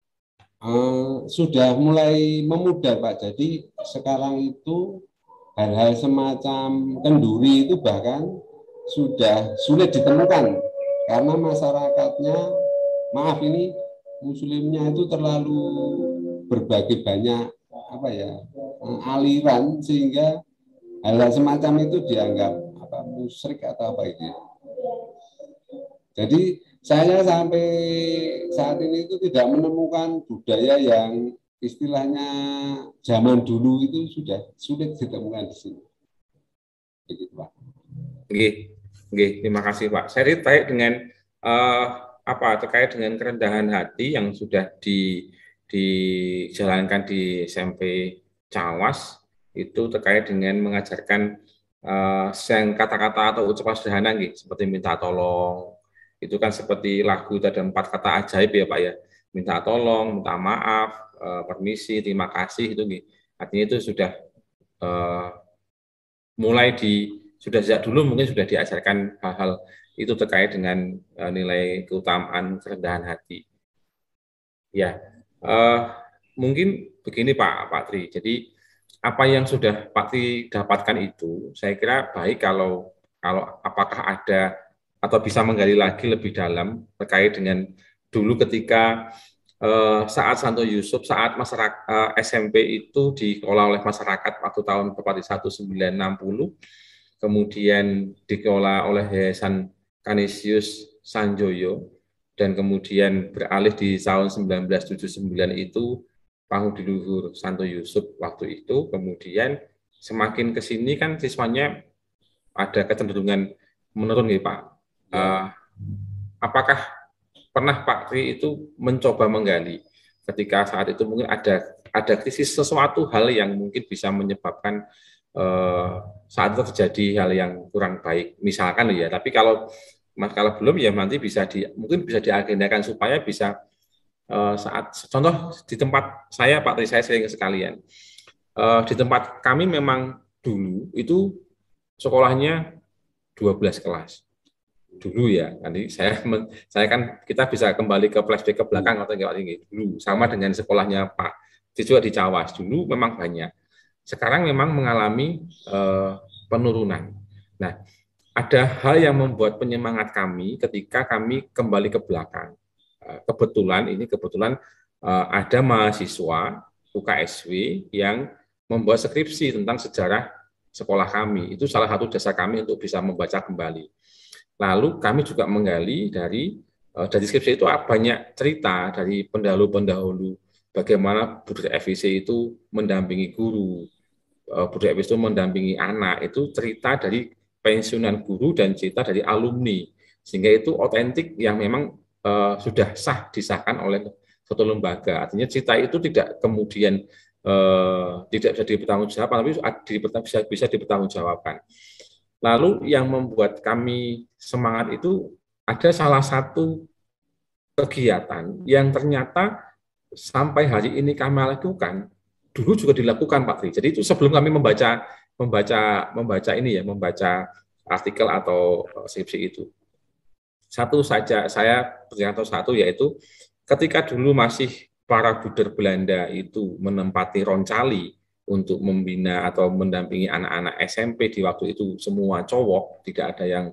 Uh, sudah mulai memudar Pak. Jadi sekarang itu hal-hal semacam kenduri itu bahkan sudah sulit ditemukan karena masyarakatnya, maaf ini Muslimnya itu terlalu berbagai banyak apa ya aliran sehingga hal-hal semacam itu dianggap apa musyrik atau apa itu. Jadi saya sampai saat ini itu tidak menemukan budaya yang istilahnya zaman dulu itu sudah sulit ditemukan di sini. Begitu Pak. Oke, oke, terima kasih Pak. Saya terkait dengan uh, apa terkait dengan kerendahan hati yang sudah di, dijalankan di S M P Cawas itu terkait dengan mengajarkan uh, kata-kata atau ucapan sederhana gitu, seperti minta tolong. Itu kan seperti lagu itu ada empat kata ajaib ya Pak ya. Minta tolong, minta maaf, uh, permisi, terima kasih itu gitu. Artinya itu sudah uh, mulai di sudah sejak dulu mungkin sudah diajarkan hal-hal itu terkait dengan uh, nilai keutamaan kerendahan hati. Ya, uh, mungkin begini Pak Pak Tri. Jadi apa yang sudah Pak Tri dapatkan itu, saya kira baik kalau kalau apakah ada atau bisa menggali lagi lebih dalam terkait dengan dulu ketika uh, saat Santo Yusuf, saat masyarakat uh, S M P itu dikelola oleh masyarakat waktu tahun seribu sembilan ratus enam puluh, kemudian dikelola oleh Yayasan Canisius Sanjoyo, dan kemudian beralih di tahun seribu sembilan ratus tujuh puluh sembilan itu Pangudi-Luhur Santo Yusuf waktu itu, kemudian semakin ke sini kan siswanya ada kecenderungan menurun nih Pak. Uh, apakah pernah Pak Tri itu mencoba menggali ketika saat itu mungkin ada ada krisis sesuatu hal yang mungkin bisa menyebabkan uh, saat itu terjadi hal yang kurang baik, misalkan ya, tapi kalau Mas kalau belum ya nanti bisa di mungkin bisa diagendakan supaya bisa uh, saat contoh di tempat saya Pak Tri, saya sering sekalian uh, di tempat kami memang dulu itu sekolahnya dua belas kelas dulu ya. Nanti saya saya kan kita bisa kembali ke flashback ke belakang atau enggak ini dulu sama dengan sekolahnya Pak juga di Cawas dulu memang banyak. Sekarang memang mengalami uh, penurunan. Nah, ada hal yang membuat penyemangat kami ketika kami kembali ke belakang. kebetulan ini kebetulan uh, ada mahasiswa U K S W yang membuat skripsi tentang sejarah sekolah kami. Itu salah satu dasar kami untuk bisa membaca kembali. Lalu kami juga menggali dari uh, dari skripsi itu banyak cerita dari pendahulu-pendahulu bagaimana budaya F I C itu mendampingi guru, uh, budaya F I C itu mendampingi anak. Itu cerita dari pensiunan guru dan cerita dari alumni. Sehingga itu otentik yang memang uh, sudah sah disahkan oleh suatu lembaga. Artinya cerita itu tidak kemudian uh, tidak bisa dipertanggungjawabkan, tapi bisa bisa dipertanggungjawabkan. Lalu yang membuat kami semangat itu ada salah satu kegiatan yang ternyata sampai hari ini kami lakukan, dulu juga dilakukan Pak Tri. Jadi itu sebelum kami membaca membaca membaca ini ya, membaca artikel atau skripsi itu. Satu saja saya bercerita satu yaitu ketika dulu masih para buder Belanda itu menempati Roncali untuk membina atau mendampingi anak-anak S M P di waktu itu semua cowok, tidak ada yang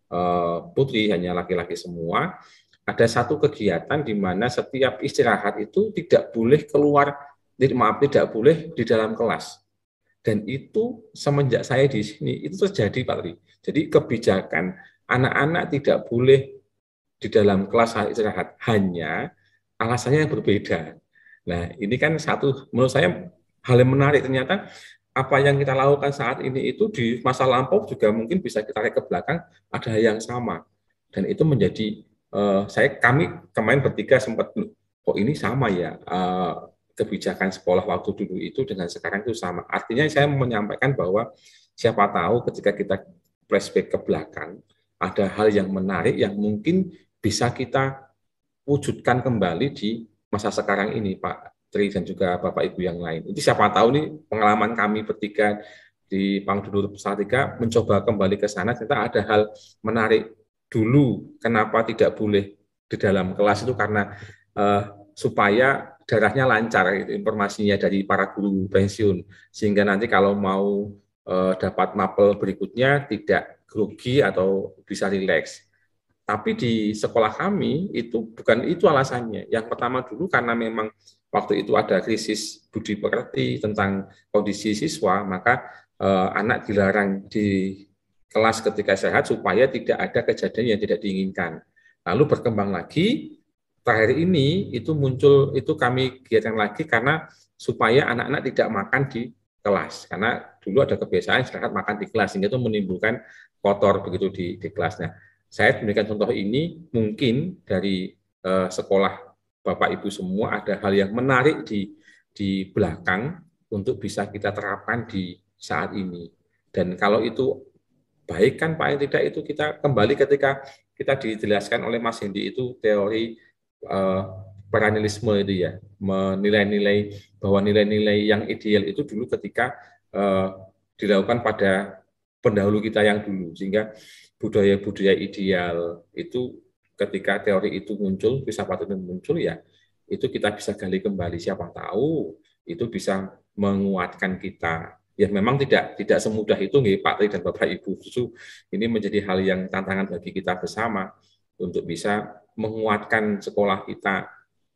uh, putri, hanya laki-laki semua. Ada satu kegiatan di mana setiap istirahat itu tidak boleh keluar, maaf tidak boleh di dalam kelas. Dan itu semenjak saya di sini itu terjadi Pak Tri. Jadi kebijakan anak-anak tidak boleh di dalam kelas istirahat, hanya alasannya yang berbeda. Nah ini kan satu menurut saya hal yang menarik, ternyata apa yang kita lakukan saat ini itu di masa lampau juga mungkin bisa kita tarik ke belakang, ada yang sama. Dan itu menjadi, uh, saya kami kemarin bertiga sempat, kok ini sama ya, uh, kebijakan sekolah waktu dulu itu dengan sekarang itu sama. Artinya saya menyampaikan bahwa siapa tahu ketika kita flashback ke belakang, ada hal yang menarik yang mungkin bisa kita wujudkan kembali di masa sekarang ini Pak Tri dan juga Bapak Ibu yang lain. Itu siapa tahu nih pengalaman kami bertiga di Pangdulur Salatiga mencoba kembali ke sana, ternyata ada hal menarik. Dulu kenapa tidak boleh di dalam kelas itu karena uh, supaya darahnya lancar gitu, informasinya dari para guru pensiun, sehingga nanti kalau mau uh, dapat mapel berikutnya tidak grogi atau bisa rileks. Tapi di sekolah kami itu bukan itu alasannya. Yang pertama dulu karena memang waktu itu ada krisis budi pekerti tentang kondisi siswa, maka eh, anak dilarang di kelas ketika sehat supaya tidak ada kejadian yang tidak diinginkan. Lalu berkembang lagi, terakhir ini itu muncul, itu kami giatkan lagi karena supaya anak-anak tidak makan di kelas. Karena dulu ada kebiasaan istirahat makan di kelas, sehingga itu menimbulkan kotor begitu di, di kelasnya. Saya memberikan contoh ini, mungkin dari eh, sekolah Bapak Ibu semua ada hal yang menarik di, di belakang untuk bisa kita terapkan di saat ini. Dan kalau itu baik kan Pak, yang tidak itu kita kembali ketika kita dijelaskan oleh Mas Hendi itu teori eh, paralelisme itu ya, menilai-nilai bahwa nilai-nilai yang ideal itu dulu ketika eh, dilakukan pada pendahulu kita yang dulu, sehingga budaya-budaya ideal itu ketika teori itu muncul, filsafat itu muncul ya, itu kita bisa gali kembali, siapa tahu itu bisa menguatkan kita. Ya memang tidak tidak semudah itu nih Pak Tri dan Bapak Ibu. Justru ini menjadi hal yang tantangan bagi kita bersama untuk bisa menguatkan sekolah kita.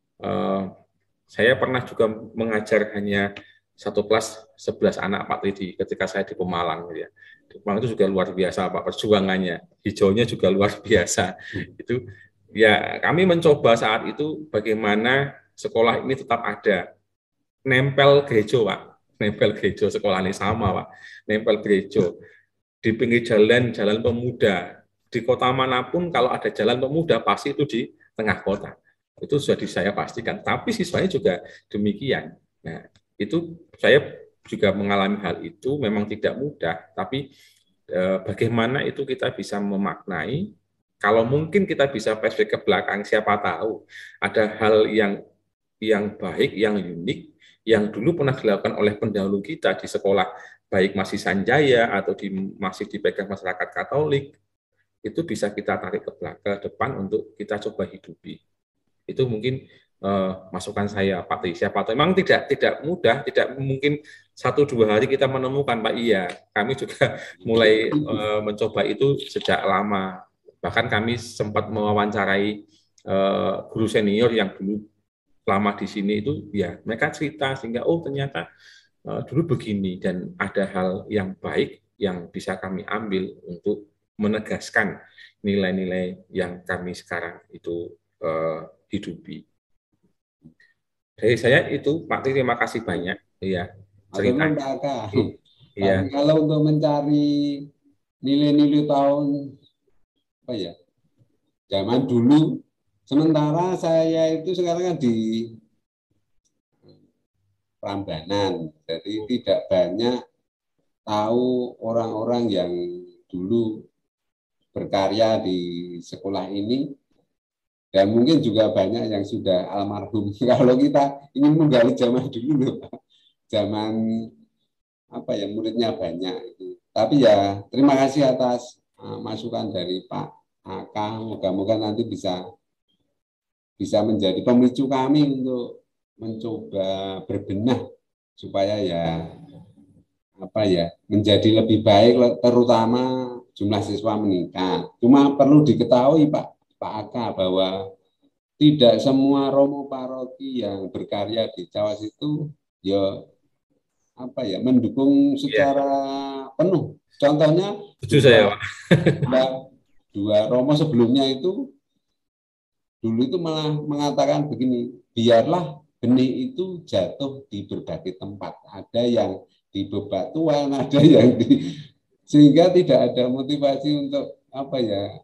Uh, saya pernah juga mengajar hanya satu kelas sebelas anak Pak Tri di, ketika saya di Pemalang ya. Memang itu juga luar biasa Pak perjuangannya, hijaunya juga luar biasa. Itu ya kami mencoba saat itu bagaimana sekolah ini tetap ada, nempel gereja Pak, nempel gereja sekolah ini sama Pak, nempel gereja di pinggir jalan jalan pemuda di kota manapun kalau ada jalan pemuda pasti itu di tengah kota, itu sudah saya pastikan. Tapi siswanya juga demikian. Nah itu saya juga mengalami hal itu, memang tidak mudah, tapi eh, bagaimana itu kita bisa memaknai, kalau mungkin kita bisa flashback ke belakang, siapa tahu ada hal yang yang baik, yang unik, yang dulu pernah dilakukan oleh pendahulu kita di sekolah, baik masih Sanjaya atau di, masih dipegang masyarakat Katolik, itu bisa kita tarik ke belakang, ke depan untuk kita coba hidupi. Itu mungkin Uh, masukan saya Pak Tri. Siapa tahu memang tidak tidak mudah, tidak mungkin satu dua hari kita menemukan Pak. Iya, kami juga mulai uh, mencoba itu sejak lama. Bahkan kami sempat mewawancarai uh, guru senior yang dulu lama di sini itu, ya mereka cerita sehingga oh ternyata uh, dulu begini, dan ada hal yang baik yang bisa kami ambil untuk menegaskan nilai-nilai yang kami sekarang itu uh, hidupi. Dari saya itu, Pak Tri, terima kasih banyak. Iya, cerita. Iya. Kalau untuk mencari nilai-nilai tahun apa ya, zaman dulu, sementara saya itu sekarang kan di Prambanan, jadi tidak banyak tahu orang-orang yang dulu berkarya di sekolah ini. Dan mungkin juga banyak yang sudah almarhum. Kalau kita ingin menggali zaman dulu, zaman apa ya, muridnya banyak. Tapi ya terima kasih atas uh, masukan dari Pak Aka. Moga-moga nanti bisa bisa menjadi pemicu kami untuk mencoba berbenah supaya ya apa ya menjadi lebih baik, terutama jumlah siswa meningkat. Cuma perlu diketahui Pak Pak Aka bahwa tidak semua romo paroki yang berkarya di Cawas itu ya apa ya mendukung secara yeah. penuh. Contohnya Setuju saya, Pak. dua, dua romo sebelumnya itu dulu itu malah mengatakan begini, biarlah benih itu jatuh di berbagai tempat. Ada yang di bebatuan, ada yang di, sehingga tidak ada motivasi untuk apa ya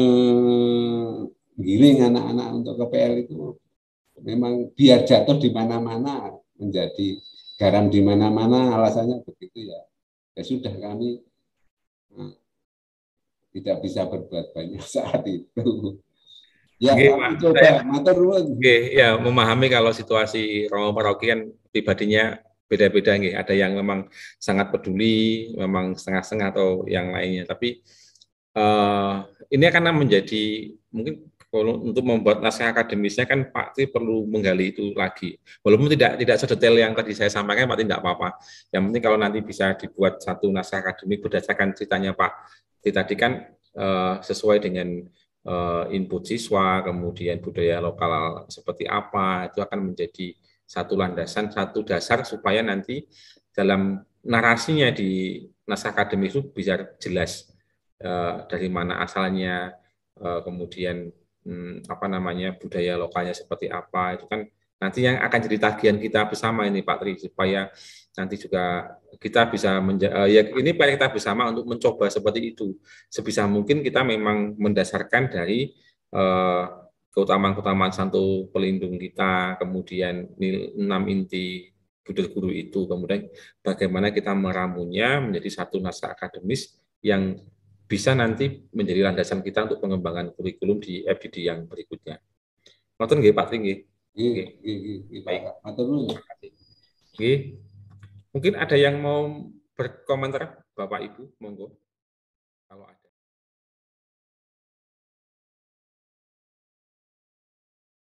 menggiring anak-anak untuk ke P L itu. Memang biar jatuh di mana-mana, menjadi garam di mana-mana, alasannya begitu ya. Ya sudah, kami nah, tidak bisa berbuat banyak saat itu. Ya, Oke, kami coba matur nuwun. Oke, ya memahami kalau situasi romo paroki kan pribadinya beda-beda nggih. Ada yang memang sangat peduli, memang setengah-setengah atau yang lainnya. Tapi uh, ini akan menjadi mungkin kalau untuk membuat naskah akademisnya kan Pak Tri perlu menggali itu lagi. Walaupun tidak tidak sedetail yang tadi saya sampaikan, Pak Tri tidak apa-apa. Yang penting kalau nanti bisa dibuat satu naskah akademik berdasarkan ceritanya Pak Tri tadi kan uh, sesuai dengan uh, input siswa, kemudian budaya lokal seperti apa, itu akan menjadi satu landasan, satu dasar supaya nanti dalam narasinya di naskah akademik itu bisa jelas uh, dari mana asalnya, uh, kemudian Hmm, apa namanya budaya lokalnya seperti apa, itu kan nanti yang akan jadi tagihan kita bersama ini Pak Tri, supaya nanti juga kita bisa menja- uh, ya ini Pak kita bersama untuk mencoba seperti itu sebisa mungkin. Kita memang mendasarkan dari uh, keutamaan-keutamaan Santo Pelindung kita, kemudian enam inti Budir Guru itu, kemudian bagaimana kita meramunya menjadi satu naskah akademis yang bisa nanti menjadi landasan kita untuk pengembangan kurikulum di F D D yang berikutnya. Ngoten nggih Pak Tri nggih. Nggih, nggih, Pak. Matur nuwun. Nggih. Mungkin ada yang mau berkomentar Bapak Ibu, monggo. Kalau ada.